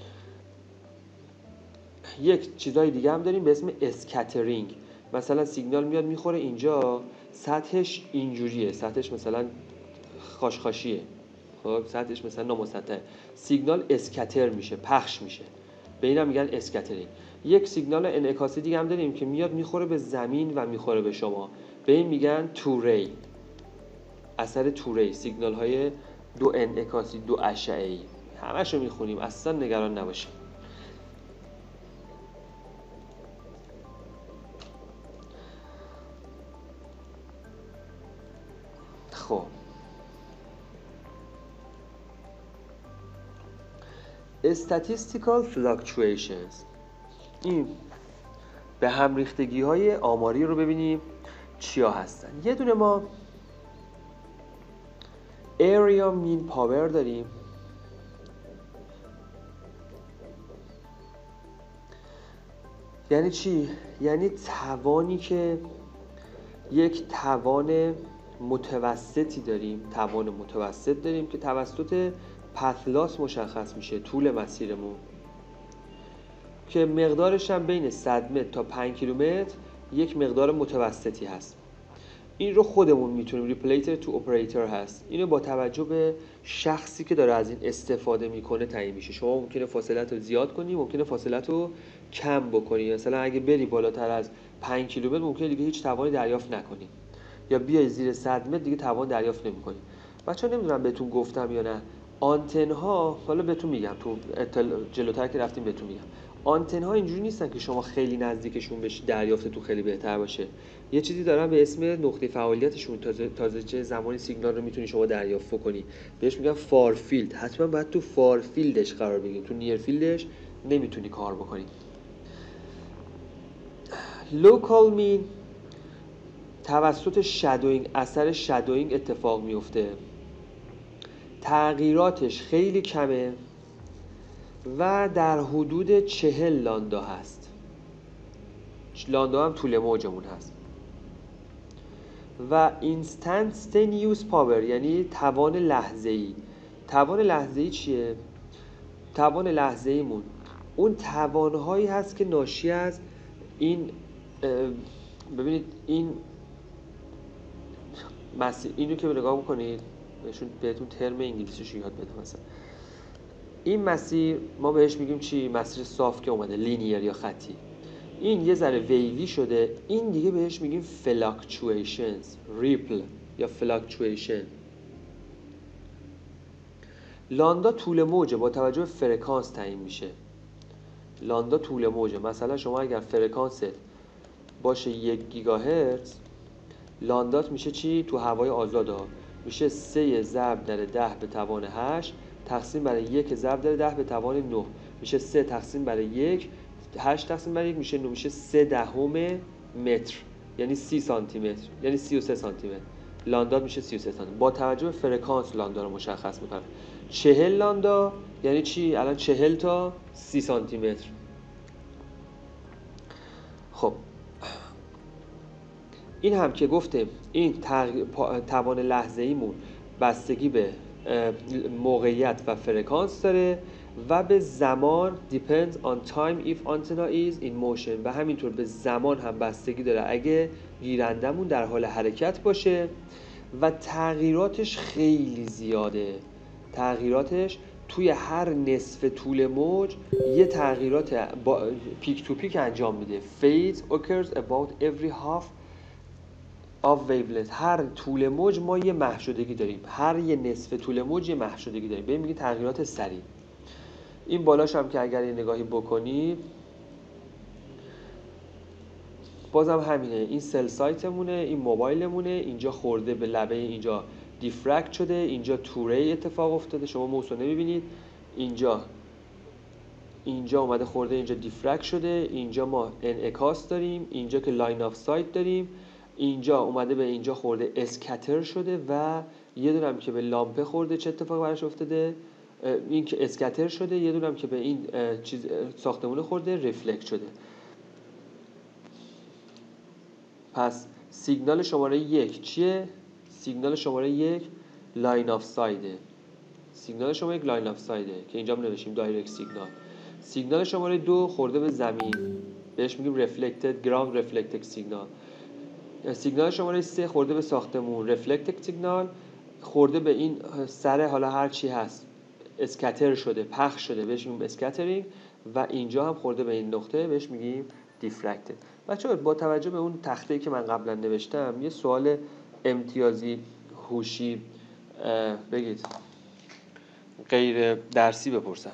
یک چیزای دیگه هم داریم به اسم اسکاترینگ. مثلا سیگنال میاد میخوره اینجا، سطحش اینجوریه، سطحش مثلا خاشخاشیه، خب سطحش مثلا نامسطحه، سیگنال اسکاتر میشه، پخش میشه، به اینا میگن اسکاترینگ. یک سیگنال انعکاسی دیگه هم داریم که میاد میخوره به زمین و میخوره به شما، به این میگن تو ری، اثر تو ری، سیگنال های دو انعکاسی، دو اشعه‌ای. همشو میخونیم، اصلا نگران نباشید. خب statistical fluctuations، این به هم ریختگی های آماری رو ببینیم چیا هستن. یه دونه ما area mean power داریم، یعنی چی؟ یعنی توانی که یک توان متوسطی داریم، توان متوسط داریم که توسط پثلاس مشخص میشه، طول مسیرمون، که مقدارش هم بین صد متر تا پنج کیلومتر یک مقدار متوسطی هست. این رو خودمون میتونیم، ریپلیتر تو اپراتور هست، اینو با توجه به شخصی که داره از این استفاده میکنه تعیین میشه. شما ممکنه فاصلت رو زیاد کنی، ممکنه فاصلت رو کم بکنی. مثلا اگه بری بالاتر از پنج کیلومتر ممکنه دیگه هیچ توانی دریافت نکنی، یا بیای زیر صد متر دیگه توان دریافت نمی‌کنی. بچه‌ها نمیدونم بهتون گفتم یا نه، آنتن ها، حالا بهتون میگم تو جلوتر که رفتیم بهتون میگم، آنتن ها اینجوری نیستن که شما خیلی نزدیکشون بشی دریافت تو خیلی بهتر باشه. یه چیزی دارن به اسم نقطه فعالیتشون، تازه تازه چه زمانی سیگنال رو میتونی شما دریافت کنی، بهش میگن فار فیلد. حتما باید تو فار فیلدش قرار بگیری، تو نیر فیلدش نمیتونی کار بکنی. لوکال مین توسط شادوینگ، اثر شادوینگ اتفاق میفته، تغییراتش خیلی کمه و در حدود چهل لاندا هست. لاندا هم طول موجمون هست. و instantaneous power یعنی توان لحظه‌ای. توان لحظه‌ای چیه؟ توان لحظه‌ایمون اون توانهایی هست که ناشی از این، ببینید این مسیر، اینو که نگاه میکنید بهشون، بهتون ترم انگلیسیشو یاد بدم. مثلا این مسیر ما بهش میگیم چی؟ مسیر صاف که اومده، لینیر یا خطی. این یه ذره ویوی شده، این دیگه بهش میگیم فلاکچویشنز، ریپل یا فلاکچویشن. لاندا طول موجه، با توجه به فرکانس تعیین میشه. لاندا طول موجه. مثلا شما اگر فرکانست باشه یک گیگاهرتز، لاندات میشه چی؟ تو هوای آزاد ها میشه سه ضرب در ده به توان هشت تقسیم بر یک ضرب در ده به توان نه، میشه سه تقسیم بر یک، هشت تقسیم بر یک میشه نه، میشه سه دهم متر، یعنی سی سانتی متر، یعنی سی و سه سانتی متر. لاندات میشه سی و سه سانتی متر. با توجه به فرکانس لاندا رو مشخص میکنم. چهل لاندا یعنی چی؟ الان چهل تا سی سانتی متر. خب این هم که گفتیم این تغییر توان لحظه‌ایمون بستگی به موقعیت و فرکانس داره و به زمان depends on time if antenna is in motion و همینطور به زمان هم بستگی داره اگه گیرندمون در حال حرکت باشه و تغییراتش خیلی زیاده. تغییراتش توی هر نصف طول موج یه تغییرات با پیک تو پیک انجام میده. Phase occurs about every half of wavelength. هر طول موج ما یه محشودگی داریم، هر یه نصف طول موج یه محشودگی داریم. ببین میگه تغییرات سریع. این بالاش هم که اگر یه نگاهی بکنی بازم همینه، این سل سایتمونه، این موبایلمونه، اینجا خورده به لبه، اینجا دیفرکت شده، اینجا توره اتفاق افتاده، شما موس رو نمیبینید، اینجا اینجا اومده خورده، اینجا دیفرکت شده، اینجا ما انعکاس داریم، اینجا که لاین آف سایت داریم، اینجا اومده به اینجا خورده اسکتر شده و یه دونم که به لامپه خورده چه اتفاقی براش افتاده، این که اسکتر شده، یه دونم که به این چیز ساختمون خورده ریفلکت شده. پس سیگنال شماره یک چیه؟ سیگنال شماره یک لاین آف سایده. سیگنال شماره یک لاین آف سایده که اینجا هم نوشیم دایرکت سیگنال. سیگنال شماره دو خورده به زمین، بهش میگیم رفلکتد گراوند رفلکتد سیگنال. سیگنال شماره سه خورده به ساختمون، رفلکتد سیگنال. خورده به این سر حالا هر چی هست، اسکتر شده، پخش شده، بهش میگیم اسکترینگ. و اینجا هم خورده به این نقطه، بهش میگیم دیفرکتد. بچه‌ها با توجه به اون تخته‌ای که من قبلا نوشتم یه سوال امتیازی هوشی بگید غیر درسی بپرسم.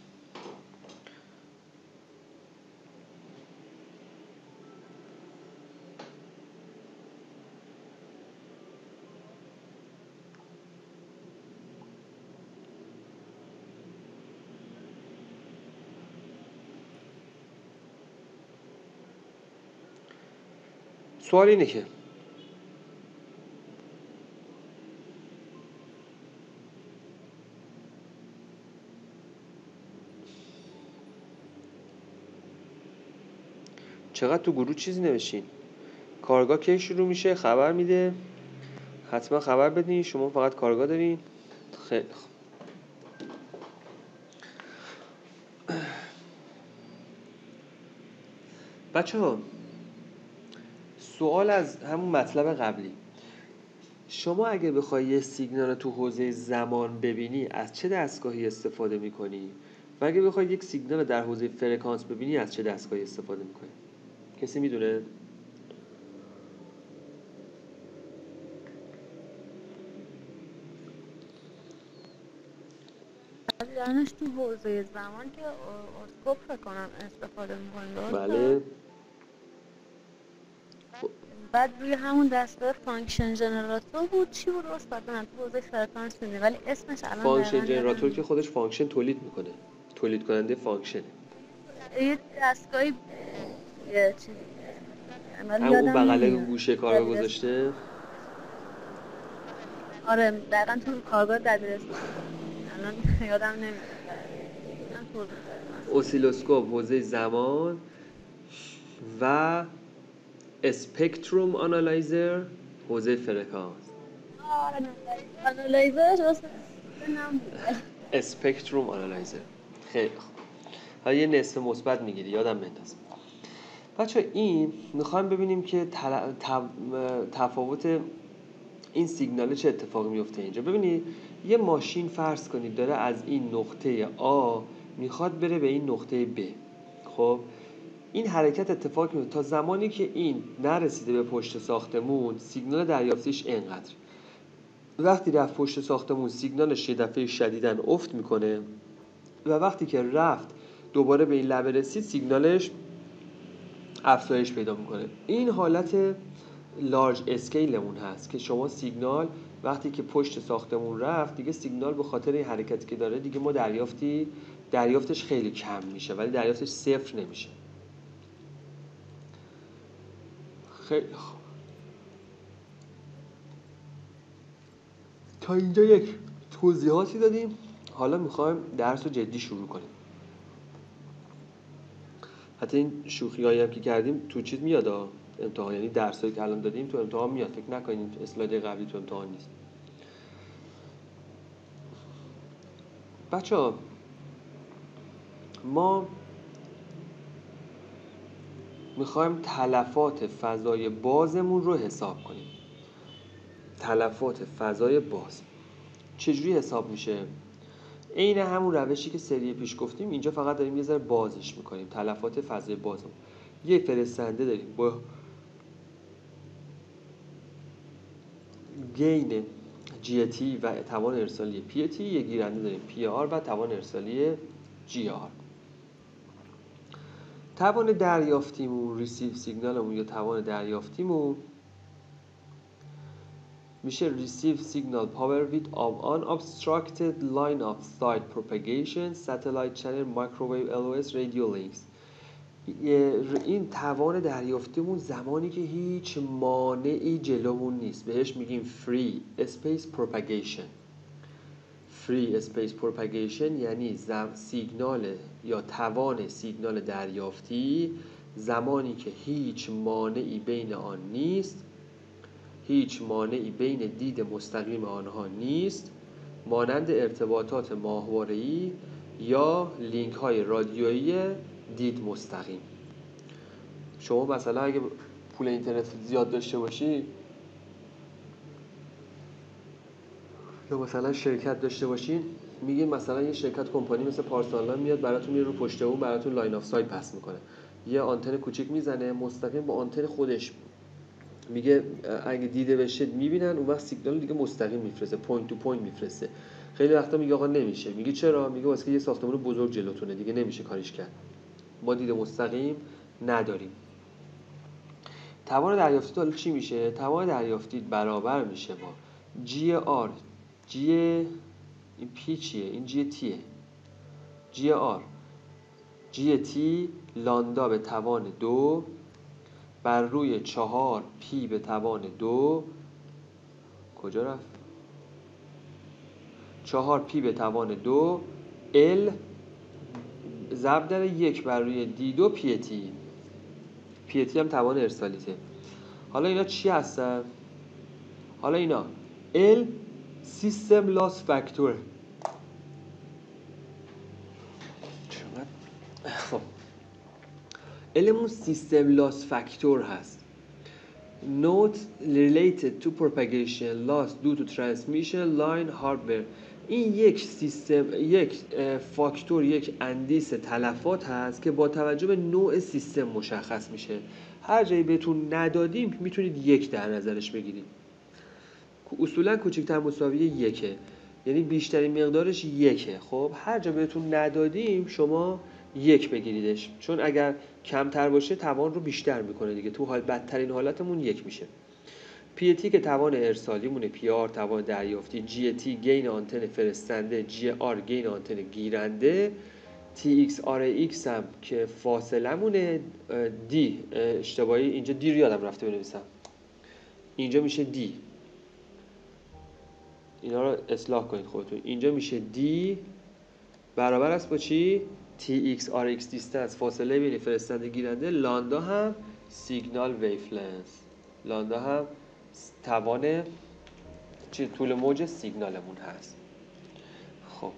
سوال اینه که چقدر تو گروه چیزی نوشین؟ کارگاه کی شروع میشه؟ خبر میده؟ حتما خبر بدین. شما فقط کارگاه دارین؟ خیلی خوب. بچه ها سوال از همون مطلب قبلی، شما اگه بخوای یه سیگنال تو حوزه زمان ببینی از چه دستگاهی استفاده میکنی و اگه بخوای یک سیگنال در حوزه فرکانس ببینی از چه دستگاهی استفاده میکنی؟ کسی میدونه؟ دانش تو حوزه زمان که اسکوپ فکر کنم استفاده میکنن. بله. بعد روی همون دستگاه فانکشن جنراتور بود، چی بود استاد؟ من تو حوزه فرکانس میدونم ولی اسمش الان فانکشن جنراتور که خودش فانکشن تولید میکنه، تولید کننده فانکشن. یه دستگاهی یه چی همون بغله گوشه کارگاه گذاشته. آره دقیقا تو کارگاه تدریس الان یادم نمیاد. اسیلوسکوپ حوزه زمان و اسپکتروم آنالایزر حوزه فرکانس. آره آنالایزرش اصلا نمیدونم. اسپکتروم آنالایزر. خیلی خوب. ها یه نصف مثبت میگیری، یادم بنداز. بچه این میخوایم ببینیم که تل... تفاوت این سیگنال چه اتفاقی میفته اینجا. ببینید یه ماشین فرض کنید داره از این نقطه آ میخواد بره به این نقطه ب. خب این حرکت اتفاق میفته تا زمانی که این نرسیده به پشت ساختمون، سیگنال دریافتیش اینقدر. وقتی رفت پشت ساختمون سیگنالش یه دفعه شدیداً افت میکنه و وقتی که رفت دوباره به این لبه رسید سیگنالش افزایش پیدا میکنه. این حالت لارج اسکیلمون هست که شما سیگنال وقتی که پشت ساختمون رفت دیگه سیگنال به خاطر این حرکتی که داره دیگه ما دریافتی دریافتش خیلی کم میشه ولی دریافتش صفر نمیشه. خیلی خوب. تا اینجا یک توضیحاتی دادیم. حالا میخوایم درس رو جدی شروع کنیم. حتی این شوخی‌هایی هم که کردیم تو چیز میاد ها، امتحان، یعنی درسایی که الان دادیم تو امتحان میاد، فکر نکنید اسلاید قبلی تو امتحان نیست. بچه‌ها ما میخوایم تلفات فضای بازمون رو حساب کنیم. تلفات فضای باز چجوری حساب میشه؟ عین همون روشی که سری پیش گفتیم، اینجا فقط داریم یه ذره بازش میکنیم. تلفات فضای بازمون، یه فرستنده داریم با گین جی تی و توان ارسالی پی تی، یه گیرنده داریم پی آر و توان ارسالی جی آر. توان دریافتیمون، ریسیو سیگنالمون یا توان دریافتیمون میشه receive signal power with unobstructed line of sight propagation satellite channel microwave ال او اس radio links. این توان دریافتیمون زمانی که هیچ مانعی جلومون نیست بهش میگیم free space propagation. free space propagation یعنی زم سیگنال یا توان سیگنال دریافتی زمانی که هیچ مانعی بین آن نیست، هیچ مانعی بین دید مستقیم آنها نیست، مانند ارتباطات ماهواره‌ای یا لینک های رادیویی دید مستقیم. شما مثلا اگه پول اینترنت زیاد داشته باشی یا مثلا شرکت داشته باشین، میگین مثلا یه شرکت کمپانی مثل پارسالان میاد براتون میره رو پشت بوم براتون لاین آف سایت پس میکنه، یه آنتن کوچیک میزنه مستقیم با آنتن خودش، میگه اگه دیده بشه میبینن، اون وقت سیگنال دیگه مستقیم میفرسته، پوینت تو پوینت میفرسته. خیلی وقتا میگه آقا نمیشه، میگه چرا؟ میگه واسه یه ساختمان بزرگ جلوتونه دیگه نمیشه کاریش کرد، ما دید مستقیم نداریم. توان دریافتی حالا چی میشه؟ توان دریافتی برابر میشه با جی آر، جی این پی چیه؟ این جی تیه، جی آر جی تی لاندا به توان دو بر روی چهار پی به توان دو، کجا رفت؟ چهار پی به توان دو ال ضرب در یک بر روی دی دو پی تی. پی تی هم توان ارسالیته. حالا اینا چی هستن؟ حالا اینا ال سیستم لاس فاکتور. خب المون سیستم لاس فاکتور هست. Note related to propagation loss due to transmission line hardware. این یک سیستم، یک فاکتور، یک اندیس تلفات هست که با توجه به نوع سیستم مشخص میشه. هر جایی بهتون ندادیم میتونید یک در نظرش بگیرید. اصولا کوچکتر مساوی یکه، یعنی بیشترین مقدارش یکه. خب هر جا بهتون ندادیم شما یک بگیریدش، چون اگر کمتر باشه توان رو بیشتر میکنه دیگه. تو حال بدترین حالتمون یک میشه. پی تی که توان ارسالی مونه، پی آر توان دریافتی، جی تی گین آنتن فرستنده، جی آر گین آنتن گیرنده، تی ایکس آر ایکس هم که فاصله مونه، دی اشتباهی اینجا دی رو یادم رفته بنویسم، اینجا میشه دی، اینا رو اصلاح کنید خودتون. اینجا میشه دی برابر است با چی؟ تی ایکس آر ایکس دیستنس فاصله بین فرستنده گیرنده، لاندا هم سیگنال ویفلنس، لاندا هم توان چی طول موج سیگنالمون هست. خب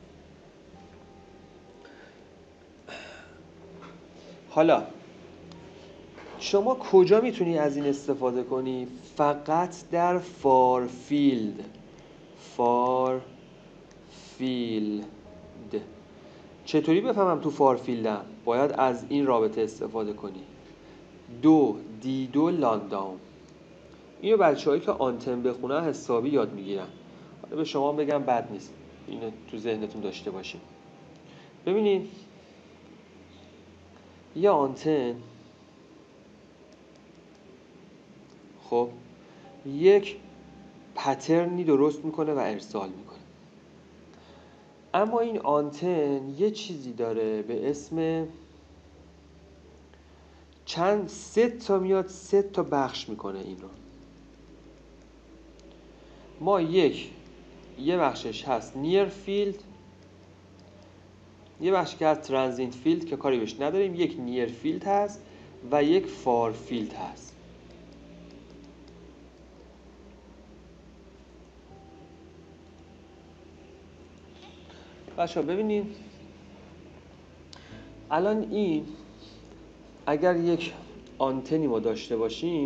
حالا شما کجا میتونی از این استفاده کنی؟ فقط در فار فیلد. فار فیلد چطوری بفهمم تو فار فیلدم؟ باید از این رابطه استفاده کنی، دو دی دو لاندام. اینو بچه هایی که آنتن بخونن حسابی یاد میگیرن. حالا به شما بگم بد نیست، اینو تو ذهنتون داشته باشین. ببینید یه آنتن خب یک پترنی درست میکنه و ارسال میکنه، اما این آنتن یه چیزی داره به اسم چند سه تا میاد سه تا بخش میکنه. این رو ما یک یه بخشش هست نیر فیلد، یه بخشی که هست ترانزینت فیلد که کاری بهش نداریم، یک نیر فیلد هست و یک فار فیلد هست. بچه‌ها ببینید الان این اگر یک آنتنی ما داشته باشیم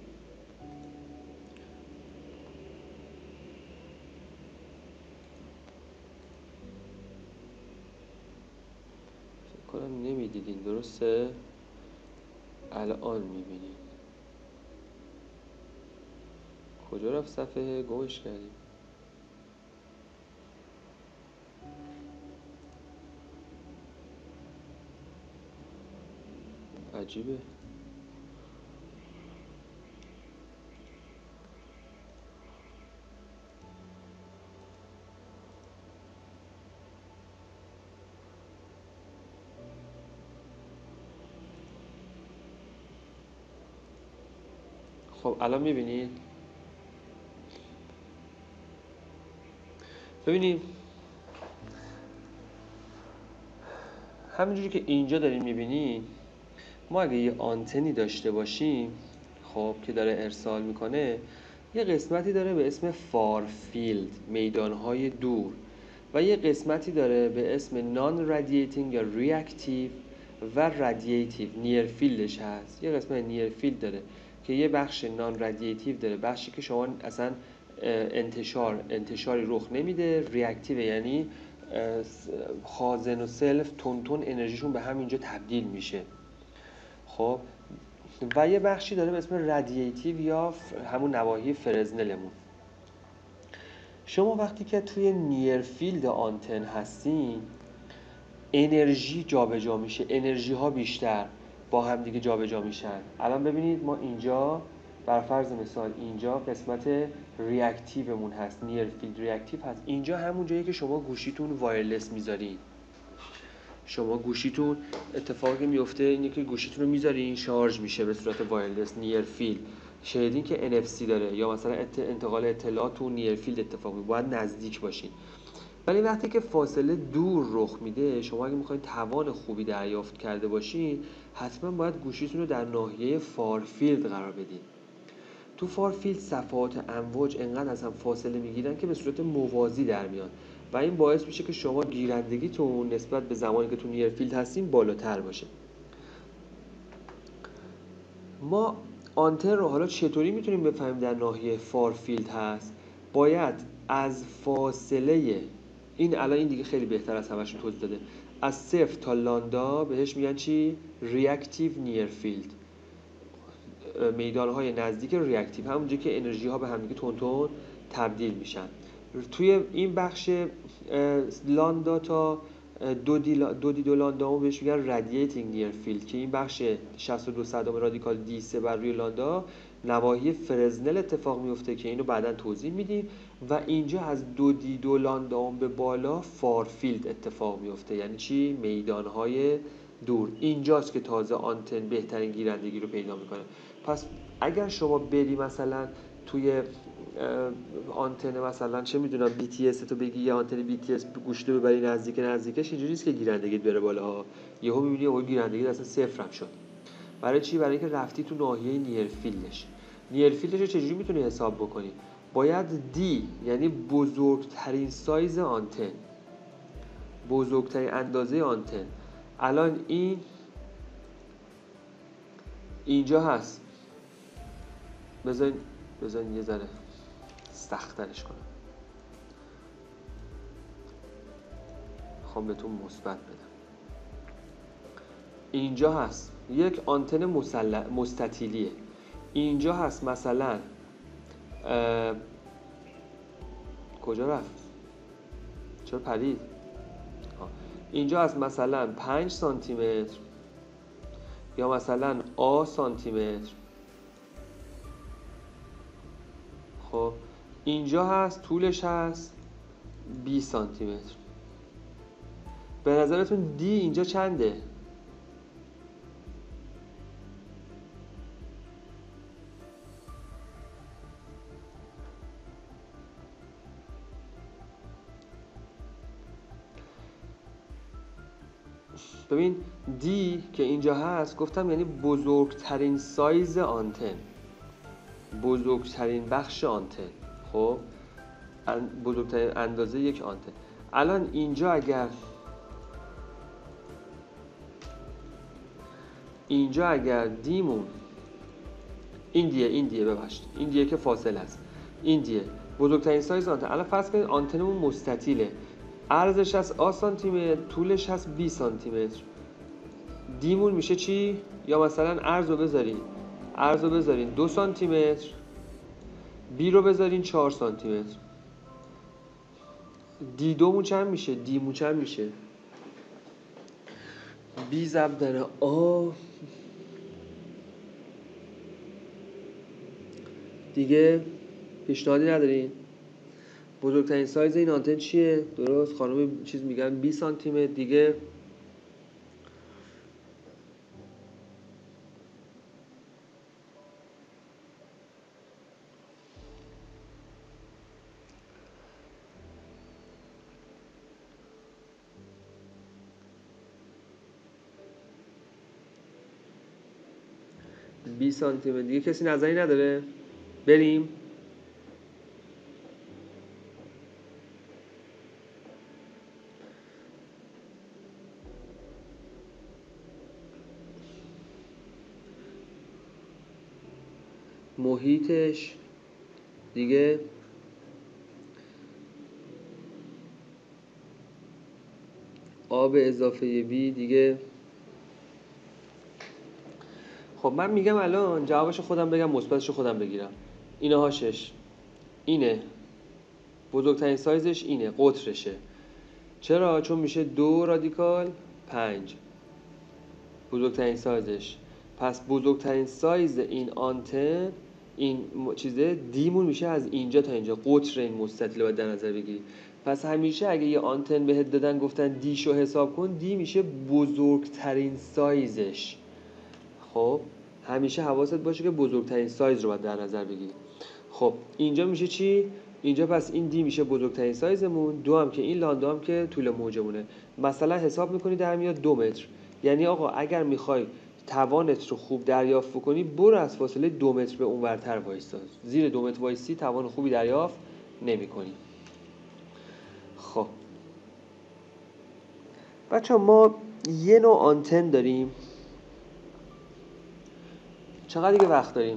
فکر کنم نمیدیدین، درسته؟ الان میبینید. کجا رفت صفحه؟ گمش کردیم. عجیبه. خب الان میبینید؟ ببینید همینجوری که اینجا داریم میبینید، ما اگه یه آنتنی داشته باشیم خب که داره ارسال میکنه، یه قسمتی داره به اسم فار فیلد، میدانهای دور، و یه قسمتی داره به اسم نان رادییتینگ یا ریاکتیو و رادییتیو. نیر فیلدش هست، یه قسمت نیر فیلد داره که یه بخش نان رادییتیو داره، بخشی که شما اصلا انتشار انتشاری رخ نمیده. ریاکتیو یعنی خازن و سلف تون تون انرژیشون به همینجا تبدیل میشه. خب و یه بخشی داره به اسم رادییتیو یا همون نواحی فرزنلمون. شما وقتی که توی نیر فیلد آنتن هستین، انرژی جابجا میشه، انرژی ها بیشتر با هم دیگه جابجا میشن. الان ببینید ما اینجا بر فرض مثال اینجا قسمت ریاکتیومون هست، نیر فیلد ریاکتیو هست. اینجا همون جایی که شما گوشیتون وایرلس میذارین. شما گوشیتون اتفاقی میفته اینه که گوشیتون رو میذارین شارژ میشه به صورت وایرلس نیر فیلد. شنیدین که ان اف سی داره یا مثلا انتقال اطلاعات تو نیر فیلد اتفاق میفته، باید نزدیک باشین. ولی وقتی که فاصله دور رخ میده، شما اگه میخواین توان خوبی دریافت کرده باشین، حتما باید گوشیتون رو در ناحیه فار فیلد قرار بدین. تو فار فیلد صفحات امواج انقدر از هم فاصله میگیرن که به صورت موازی در میان و این باعث میشه که شما گیرندگیتون نسبت به زمانی که تو نیر فیلد هستین بالاتر باشه. ما آنتن رو حالا چطوری میتونیم بفهمیم در ناحیه فار فیلد هست؟ باید از فاصله این الان این دیگه خیلی بهتر از همشون توضیح داده، از صفر تا لامدا بهش میگن چی؟ ریاکتیو نیر فیلد، میدانهای نزدیک ریاکتیو، همونجایی که انرژی ها به هم دیگه تون تون تبدیل میشن. توی این بخش لامدا تا دو دی دو دی دو لامدا بهش میگن رادییتینگ نیر فیلد که این بخش شصت و دو صدم رادیکال دی سه بر روی لامدا نواحی فرزنل اتفاق میفته که اینو بعداً توضیح میدیم. و اینجا از دو دی دو لامدا به بالا فار فیلد اتفاق میفته. یعنی چی؟ میدانهای دور. اینجاست که تازه آنتن بهترین گیرندگی رو پیدا میکنه. پس اگر شما بری مثلا توی آنتن مثلا چه میدونم بی تی اس تو بگی یه آنتن بی تی اس گوشتو ببری نزدیک نزدیکش، اینجوری نیست که گیرندگیت بره بالا، یهو میبینی اون گیرندگی اصلا صفر هم شد. برای چی؟ برای اینکه رفتی تو ناحیه نیر فیلدش. نیر فیلدش رو چجوری میتونی حساب بکنی؟ باید دی یعنی بزرگترین سایز آنتن، بزرگترین اندازه آنتن، الان این اینجا هست. بذارین بذارین یه ذره سخت‌ترش کنم، خوام بهتون مثبت بدم. اینجا هست یک آنتن مستطیلیه. اینجا هست مثلا کجا رفت؟ چرا پرید؟ اینجا هست مثلا پنج سانتی متر یا مثلا آ سانتی متر. خب اینجا هست طولش هست بیست سانتی متر. به نظرتون دی اینجا چنده؟ ببین دی که اینجا هست گفتم یعنی بزرگترین سایز آنتن، بزرگترین بخش آنتن. خب بزرگترین اندازه یک آنتن. الان اینجا اگر اینجا اگر دیمون این دیه این دیه ببخشید این دیه که فاصله است، این دیه بزرگترین سایز آنتن. الان فرض کنید آنتنمون مستطیله، عرضش از آ سانتی متر، طولش هست بی سانتی متر. دیمون میشه چی؟ یا مثلا عرض رو بذارین عرض رو بذارین دو سانتی متر، بی رو بذارین چهار سانتی متر. دی دومون چند میشه؟ دیمون چند میشه؟ بی ضرب در آ دیگه پیشنهادی ندارین؟ بزرگترین سایز این آنتن چیه؟ درست خانم چیز میگن بیست سانتی متر دیگه. بیست سانتی متر دیگه. کسی نظری نداره؟ بریم. محیطش دیگه آب اضافه بی دیگه. خب من میگم الان جوابش خودم بگم مثبتش خودم بگیرم. اینه هاشش اینه، بزرگترین سایزش اینه، قطرشه. چرا؟ چون میشه دو رادیکال پنج بزرگترین سایزش. پس بزرگترین سایز این آنتن این چیزه دیمون میشه از اینجا تا اینجا، قطر این مستطیل رو باید در نظر بگیری. پس همیشه اگه یه آنتن بهت دادن گفتن دیشو حساب کن، دی میشه بزرگترین سایزش. خب همیشه حواست باشه که بزرگترین سایز رو باید در نظر بگیری. خب اینجا میشه چی؟ اینجا پس این دی میشه بزرگترین سایزمون، دو هم که این لاندا هم که طول موجمونه. مثلا حساب میکنی در میاد دو متر. یعنی آقا اگر میخوای توانت رو خوب دریافت کنی، برو از فاصله دو متر به اونورتر وایسا. زیر دو متر وایسی توان خوبی دریافت نمی کنی. خب بچه ما یه نوع آنتن داریم. چقدر دیگه وقت داریم؟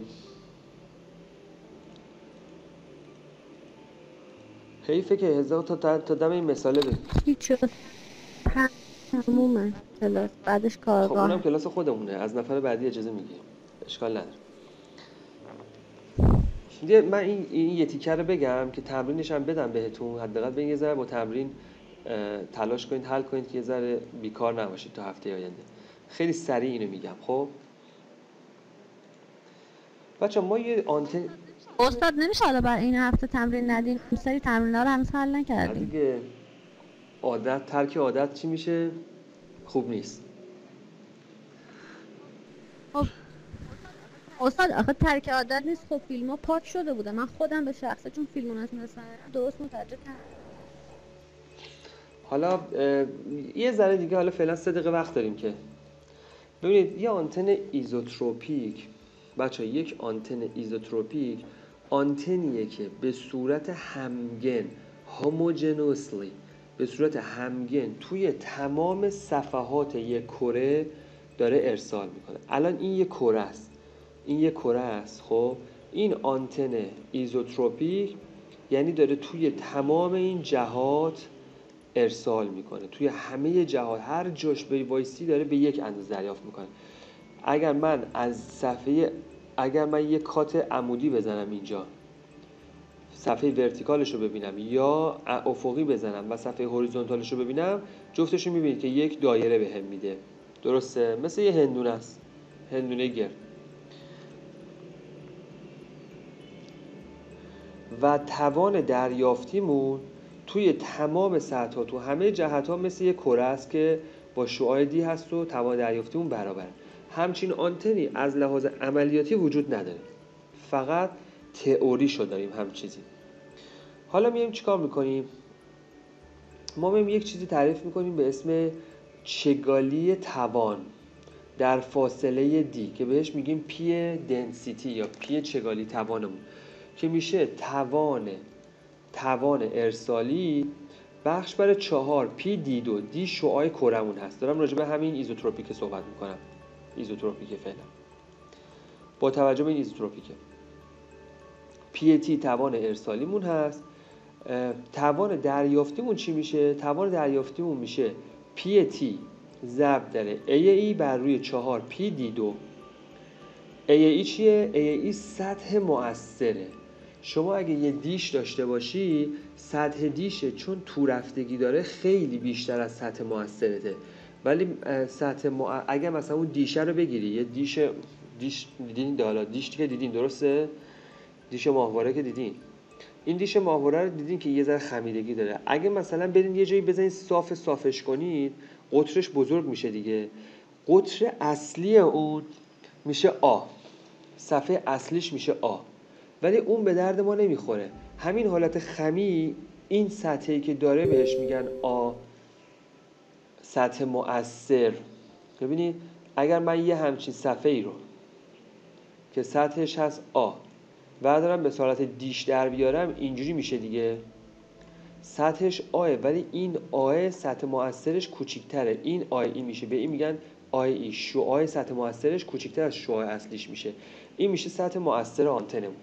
حیفه که هزار تا تا دم این مثاله بگیم. هیچ شد تمومه کلاس، بعدش خب کارگاه. اونم کلاس خودمونه، از نفر بعدی اجازه میگیم، اشکال نداره. من این این یه تیکه رو بگم که تمرینش هم بدم بهتون، حداقل به یه ذره با تمرین تلاش کنید حل کنید که یه ذره بیکار نباشید تا هفته آینده. خیلی سریع اینو میگم. خب بچه ما یه آنتن استاد نمیشه حالا برای این هفته تمرین ندین؟ این سری تمرین‌ها رو هنوز حل نکردیم دیگه. عادت ترک عادت چی میشه؟ خوب نیست. خب استاد آخه ترک عادت نیست. خب فیلم‌ها پاک شده بوده، من خودم به شخصه چون فیلمو نتونستم درست متوجه کردم. حالا یه ذره دیگه، حالا فعلا سه دقیقه وقت داریم که ببینید یه آنتن ایزوتروپیک. بچه یک آنتن ایزوتروپیک آنتنیه که به صورت همگن هوموجنوسلی به صورت همگن توی تمام صفحات یک کره داره ارسال میکنه. الان این یک کره است، این یک کره است. خب این آنتن ایزوتروپیک یعنی داره توی تمام این جهات ارسال میکنه، توی همه جهات هر جاش بری وایسی داره به یک اندازه دریافت میکنه. اگر من از صفحه اگر من یک کات عمودی بزنم اینجا، صفحه ورتیکالش رو ببینم، یا افقی بزنم و صفحه هوریزونتالش رو ببینم، جفتش رو میبینید که یک دایره بهم میده. درسته؟ مثل یه هندونه است، هندونه گرد. و توان دریافتیمون توی تمام سطح‌ها تو همه جهت‌ها مثل یک کره است که با شعاع دی هست و توان دریافتیمون برابره. همچین آنتنی از لحاظ عملیاتی وجود نداره، فقط تئوریشو داریم هم چیزی. حالا میایم چیکار میکنیم؟ ما میایم یک چیزی تعریف میکنیم به اسم چگالی توان در فاصله دی که بهش میگیم پی دنسیتی یا پی چگالی توانمون، که میشه توان توان ارسالی بخش بر چهار پی دی دو دی شعاع کرمون هست. دارم راجع به همین ایزوتروپیک صحبت میکنم. ایزوتروپیک فعلا با توجه به این ایزوتروپیکه. پی تی توان ارسالیمون هست. توان دریافتیمون چی میشه؟ توان دریافتیمون میشه پی تی ضرب در ای ای بر روی چهار پی دی دو. ای ای چیه؟ ای ای سطح مؤثره. شما اگه یه دیش داشته باشی، سطح دیشه چون تو رفتگی داره خیلی بیشتر از سطح مؤثرته. ولی سطح مؤ... اگه مثلا اون دیشه رو بگیری، یه دیش دیش دیدین حالا دیش که دیدین درسته؟ دیش ماهواره که دیدین. این دیش ماهواره رو دیدین که یه ذره خمیدگی داره. اگه مثلا برین یه جایی بزنین صاف صافش کنید، قطرش بزرگ میشه دیگه. قطر اصلی اون میشه آ. صفحه اصلیش میشه آ. ولی اون به درد ما نمیخوره. همین حالت خمی، این سطحی که داره بهش میگن آ، سطح مؤثر. ببینید اگر من یه همچین صفحه ای رو که سطحش هست آ و دارم به صورت دیش در بیارم، اینجوری میشه دیگه. سطحش آه ولی این آه سطح مؤثرش کوچیک‌تره. این آه این میشه، به این میگن آه ای. شعاع سطح مؤثرش کوچیک‌تر از شعاع اصلیش میشه. این میشه سطح مؤثر آنتنمون.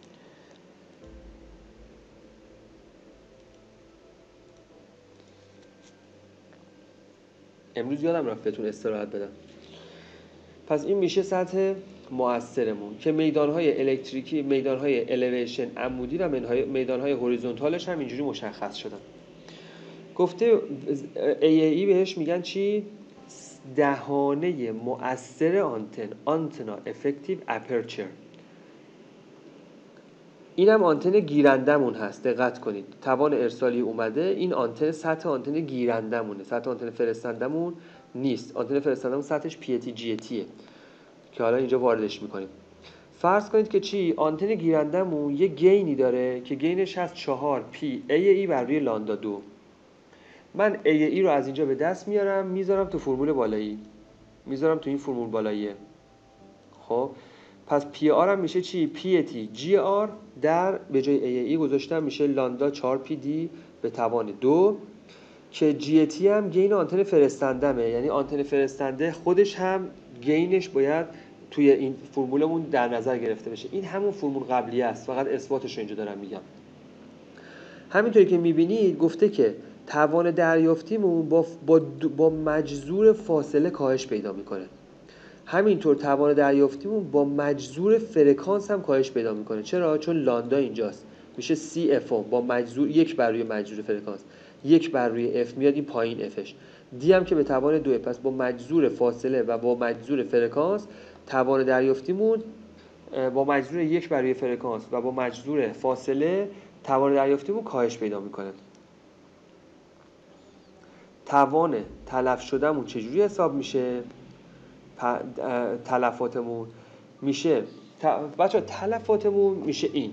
امروز یادم رفت بهتون استراحت بدم. پس این میشه سطح مؤثرمون که میدانهای الکتریکی، میدانهای الیویشن عمودی و میدانهای هوریزونتالش هم اینجوری مشخص شدن. گفته ای ای بهش میگن چی؟ دهانه مؤثر آنتن، آنتنا افکتیو اپرچر. اینم آنتن گیرندمون هست. دقت کنید توان ارسالی اومده، این آنتن سطح آنتن گیرندمونه، سطح آنتن فرستندمون نیست. آنتن فرستندمون سطحش پی تی جی تیه که حالا اینجا واردش میکنیم. فرض کنید که چی؟ آنتن گیرندمون یه گینی داره که گینش هست چهار پی ای ای بر روی لاندا دو. من ای ای رو از اینجا به دست میارم، میذارم تو فرمول بالایی، میذارم تو این فرمول بالاییه. خب پس پی آر هم میشه چی؟ پی تی جی آر در به جای ای ای گذاشتم میشه لاندا چهار پی دی به توان دو که جی تی هم گین آنتن فرستندمه. یعنی آنتن فرستنده خودش هم گینش باید توی این فرمولمون در نظر گرفته بشه. این همون فرمول قبلیه است، فقط اثباتش رو اینجا دارم میگم. همینطوری که میبینید گفته که توان دریافتیمون با, با, با مجذور فاصله کاهش پیدا میکنه. همینطور توان دریافتیمون با مجذور فرکانس هم کاهش پیدا میکنه. چرا؟ چون لاندا اینجاست، میشه سی اف با مجذور یک بر روی مجذور فرکانس، یک بر روی اف میاد این پایین افش. دی هم که به توان دو. پس با مجذور فاصله و با مجذور فرکانس توان دریافتیمون با مجذور یک بر روی فرکانس و با مجذور فاصله توان دریافتیمون کاهش پیدا میکنه. توان تلف شدهمون چجوری حساب میشه؟ تلفاتمون میشه بچه ها تلفاتمون میشه این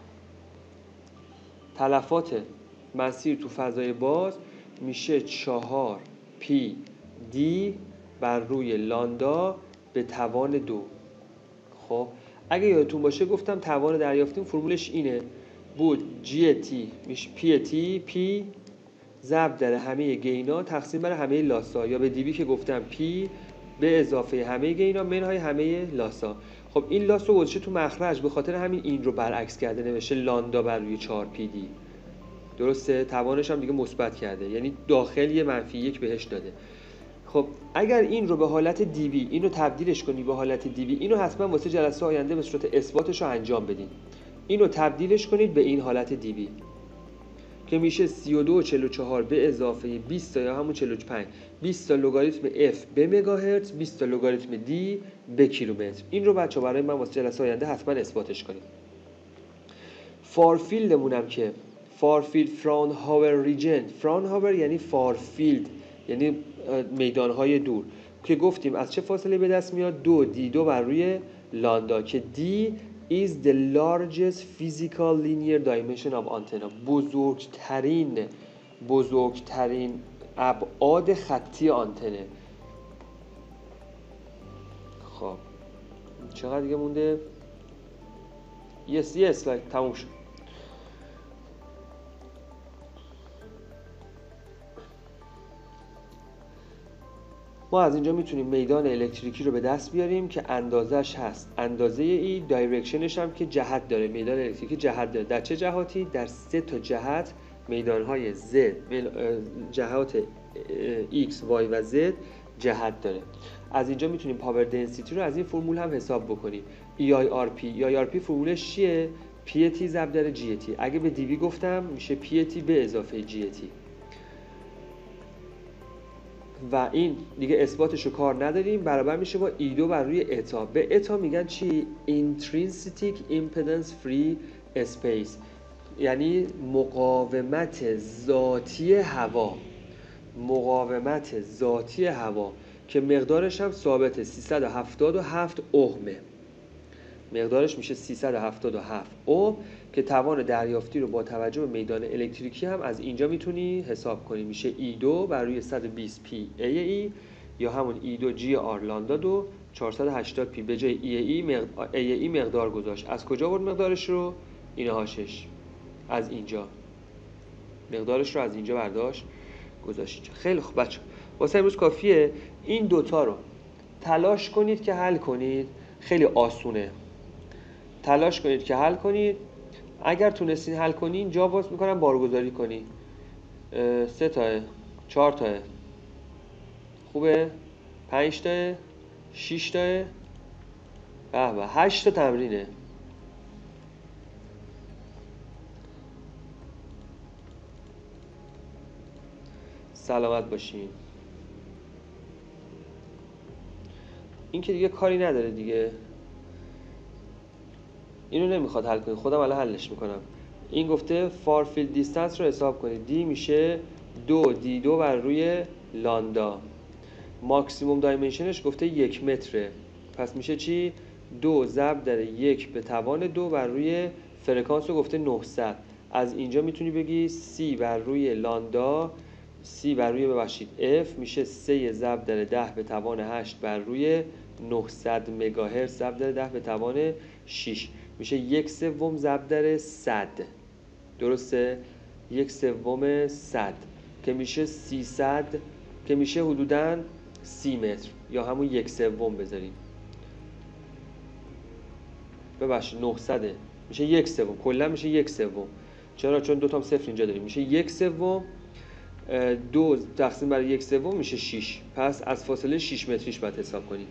تلفات مسیر تو فضای باز میشه چهار پی دی بر روی لاندا به توان دو. خب اگه یادتون باشه گفتم توان دریافتیم فرمولش اینه بود جی تی میشه پی تی پی ضرب در همه گینا تقسیم بر همه لاسا، یا به دیبی که گفتم پی به اضافه همه گینا منهای همه لاسا. خب این لاس رو گذاشته تو مخرج، به خاطر همین این رو برعکس کرده نوشته لاندا بر روی چهار پی دی. درسته؟ توانش هم دیگه مثبت کرده، یعنی داخل یه منفی یک بهش داده. خب اگر این رو به حالت دی بی اینو تبدیلش کنی به حالت دی بی، اینو حتما واسه جلسه آینده به صورت اثباتش رو انجام بدین. اینو تبدیلش کنید به این حالت دی بی که میشه سی و دو و چهل و چهار به اضافه بیست تا یا همون چهل و پنج، بیست تا لگاریتم F به مگاهرتز، بیست تا لگاریتم D به کیلومتر. این رو بچه‌ها برای من واسه جلسه آینده حتما اثباتش کنید. فارفیلدمون هم که فارفیلد فرانهاور ریجن، فرانهاور یعنی فارفیلد یعنی میدانهای دور که گفتیم از چه فاصله به دست میاد؟ دو دی دو بر روی لاندا که D is the largest physical linear dimension of antenna. بزرگترین بزرگترین ابعاد خطی آنتنه. خب چقدر دیگه مونده؟ یس یس لایک تموم شد. ما از اینجا میتونیم میدان الکتریکی رو به دست بیاریم که اندازش هست اندازه ای، دایرکشنش هم که جهت داره. میدان الکتریکی جهت داره. در چه جهاتی؟ در سه تا جهت میدانهای Z، جهات X، Y و Z جهت داره. از اینجا میتونیم پاور دنسیتی رو از این فرمول هم حساب بکنیم. ای آی آر پی ای آی آر پی فرمولش چیه؟ پی تی ضرب در جی تی. اگه به دیوی گفتم میشه پی تی به اضافه جی تی. و این دیگه اثباتش رو کار نداریم، برابر میشه با ای دو بر روی اتا. به اتا میگن چی؟ Intrinsic Impedance Free Space، یعنی مقاومت ذاتی هوا. مقاومت ذاتی هوا که مقدارش هم ثابته، سیصد و هفتاد و هفت اومه. مقدارش میشه سیصد و هفتاد و هفت اوم که توان دریافتی رو با توجه به میدان الکتریکی هم از اینجا میتونی حساب کنی. میشه ای دو بر روی صد و بیست پی ای ای یا همون ای دو جی آر لامدا دو چهارصد و هشتاد پی. به جای ای ای مقدار, ای ای مقدار گذاشت. از کجا برد مقدارش رو؟ اینهاشش از اینجا. مقدارش رو از اینجا برداشت گذاشت. خیلی خوب بچه، واسه امروز کافیه این دوتا رو تلاش کنید که حل کنید. خیلی آسونه. تلاش کنید که حل کنید. اگر تونستین حل کنین جا باز میکنم بارگذاری کنی. سه تاه، چهار تاه، خوبه؟ پنج تاه، شیش تاه، به به، هشت تا تمرینه. سلامت باشین. این که دیگه کاری نداره دیگه، اینو نمیخواد حل کنید، خودم الان حلش میکنم. این گفته فار فیلد دیستنس رو حساب کنید. دی میشه دو دی دو بر روی لاندا. ماکسیموم دایمنشنش گفته یک متره، پس میشه چی؟ دو ضرب در یک به توان دو بر روی فرکانس رو گفته نهصد. از اینجا میتونی بگی سی بر روی لاندا، سی بر روی ببخشید اف میشه سه ضرب در ده به توان هشت بر روی نهصد مگاهرتز ضرب در ده به توان شش، میشه یک سوم ضرب در صد. درسته؟ یک سوم صد که میشه سیصد، که میشه حدوداً سی متر، یا همون یک سوم بذاریم. ببخشید نهصد میشه یک سوم، کلا میشه یک سوم. چرا؟ چون دو تا صفر اینجا داریم. میشه یک سوم، دو تقسیم بر یک سوم میشه شش. پس از فاصله شش متریش باید حساب کنیم.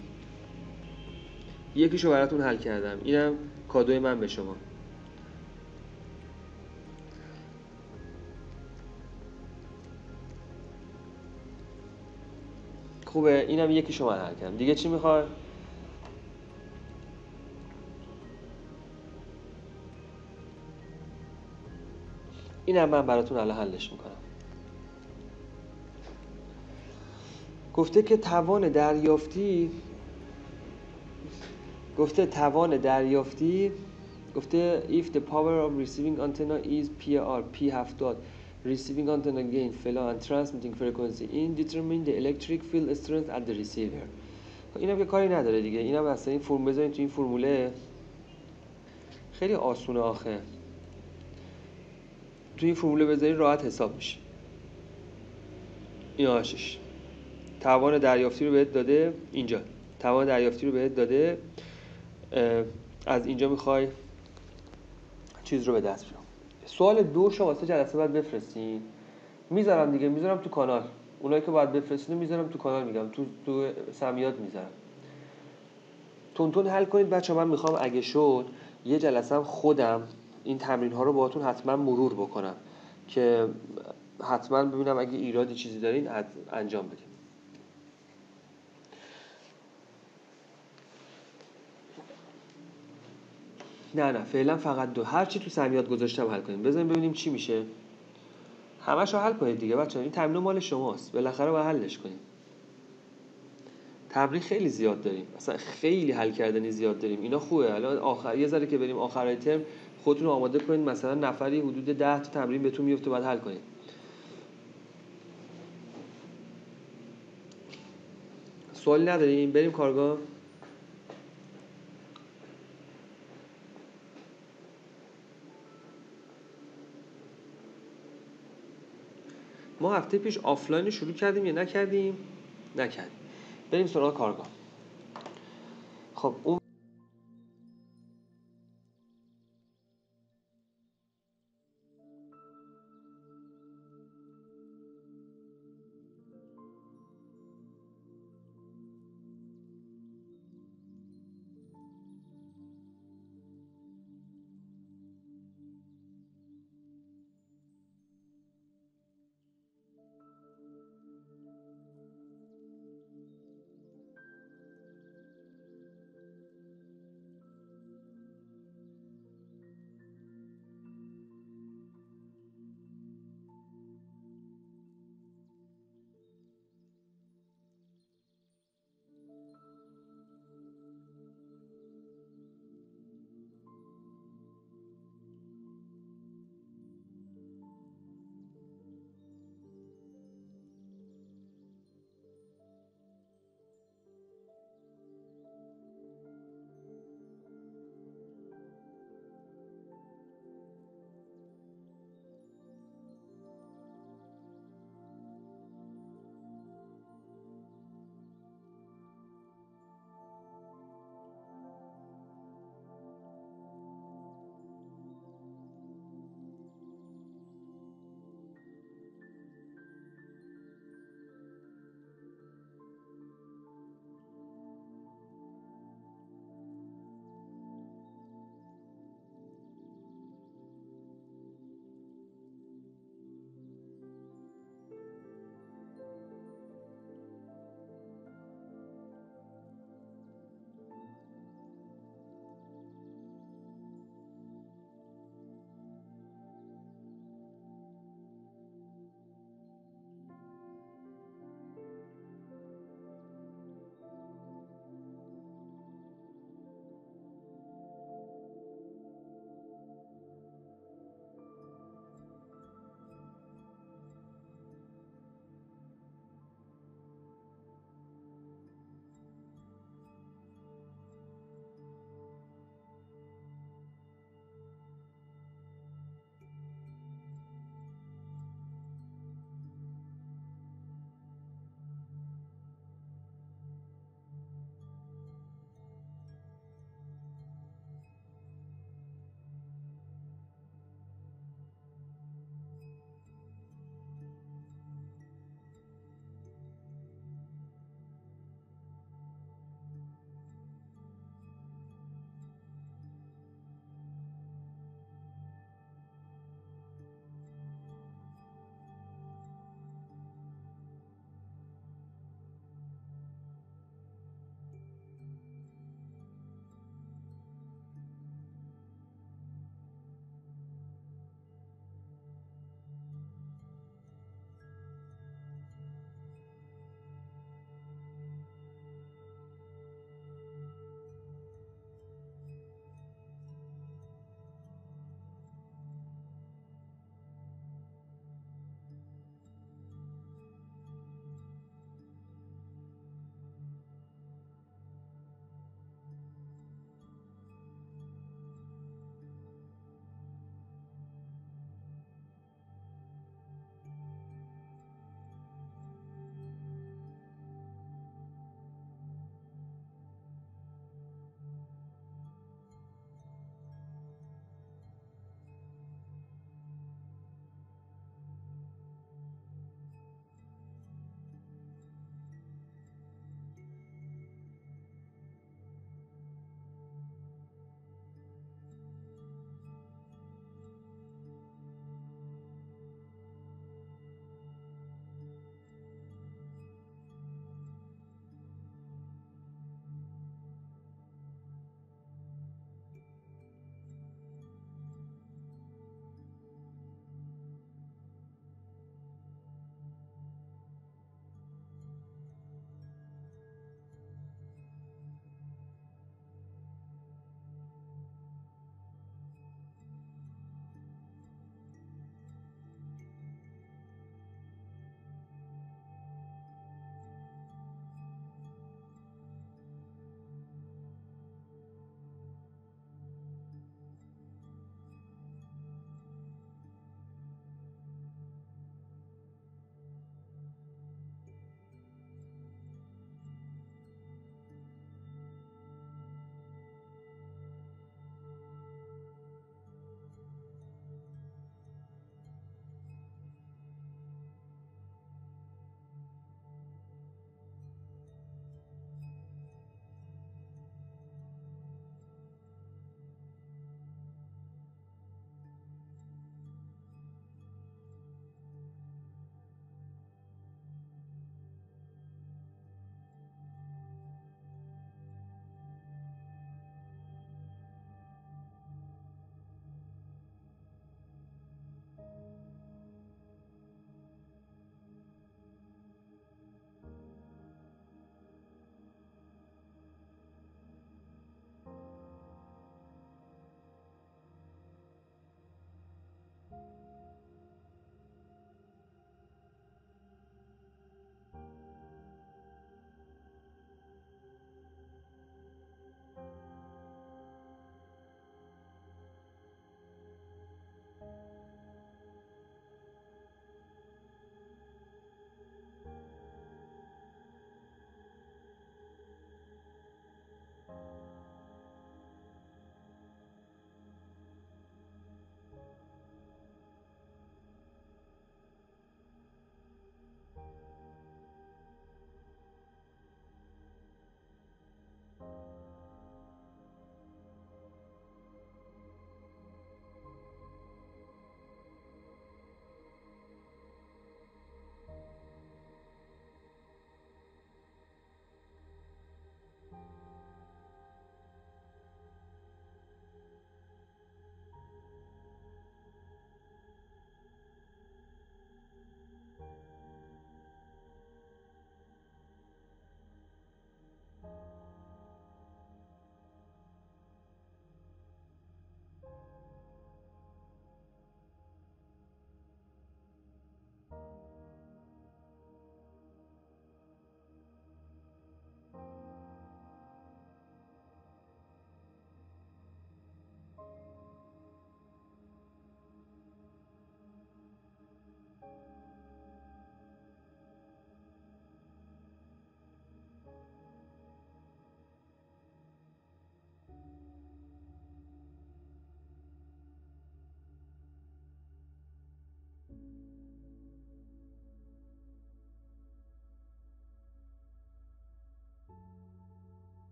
یکیشو براتون حل کردم، اینم کادوی من به شما. خوبه، اینم یکیشو من حل کردم. دیگه چی میخوای؟ اینم من براتون الان حلش میکنم. گفته که توان دریافتی گفته توان دریافتی گفته if the power of receiving antenna is پی آر پی هفتاد receiving antenna gain فلان and transmitting frequency in determine the electric field strength at the receiver. اینم که کاری نداره دیگه، اینم اصلا این فرم بذارین تو این فرموله، خیلی آسونه آخه. تو این فرموله بذارین راحت حساب میشه. این آشش توان دریافتی رو بهت داده، اینجا توان دریافتی رو بهت داده، از اینجا میخوای چیز رو به دست بیاری. سوال دو شما واسه جلسه بعد بفرستین، میذارم دیگه، میذارم تو کانال. اونایی که باید بفرستین میذارم تو کانال، میگم تو تو سمیات میذارم. تون تون حل کنید بچه. من میخوام اگه شد یه جلسه هم خودم این تمرین ها رو باهاتون حتما مرور بکنم که حتما ببینم اگه ایرادی چیزی دارین انجام بدیم. نه نه فعلا فقط دو. هر چی تو سمیات گذاشتم حل کنیم. بزنیم ببینیم چی میشه. همه‌شو حل کنید دیگه بچه‌ها. این تمرین مال شماست. بالاخره باید حلش کنیم. تمرین خیلی زیاد داریم. اصلا خیلی حل کردنی زیاد داریم. اینا خوبه. الان آخر یه ذره که بریم آخرای ترم خودتون رو آماده کنید، مثلا نفری حدود ده تا تمرین بهتون میفته بعد حل کنید. سوالی نداریم؟ بریم کارگاه. ما هفته پیش آفلاین شروع کردیم یا نکردیم؟ نکردیم. بریم سراغ کارگاه. خب اون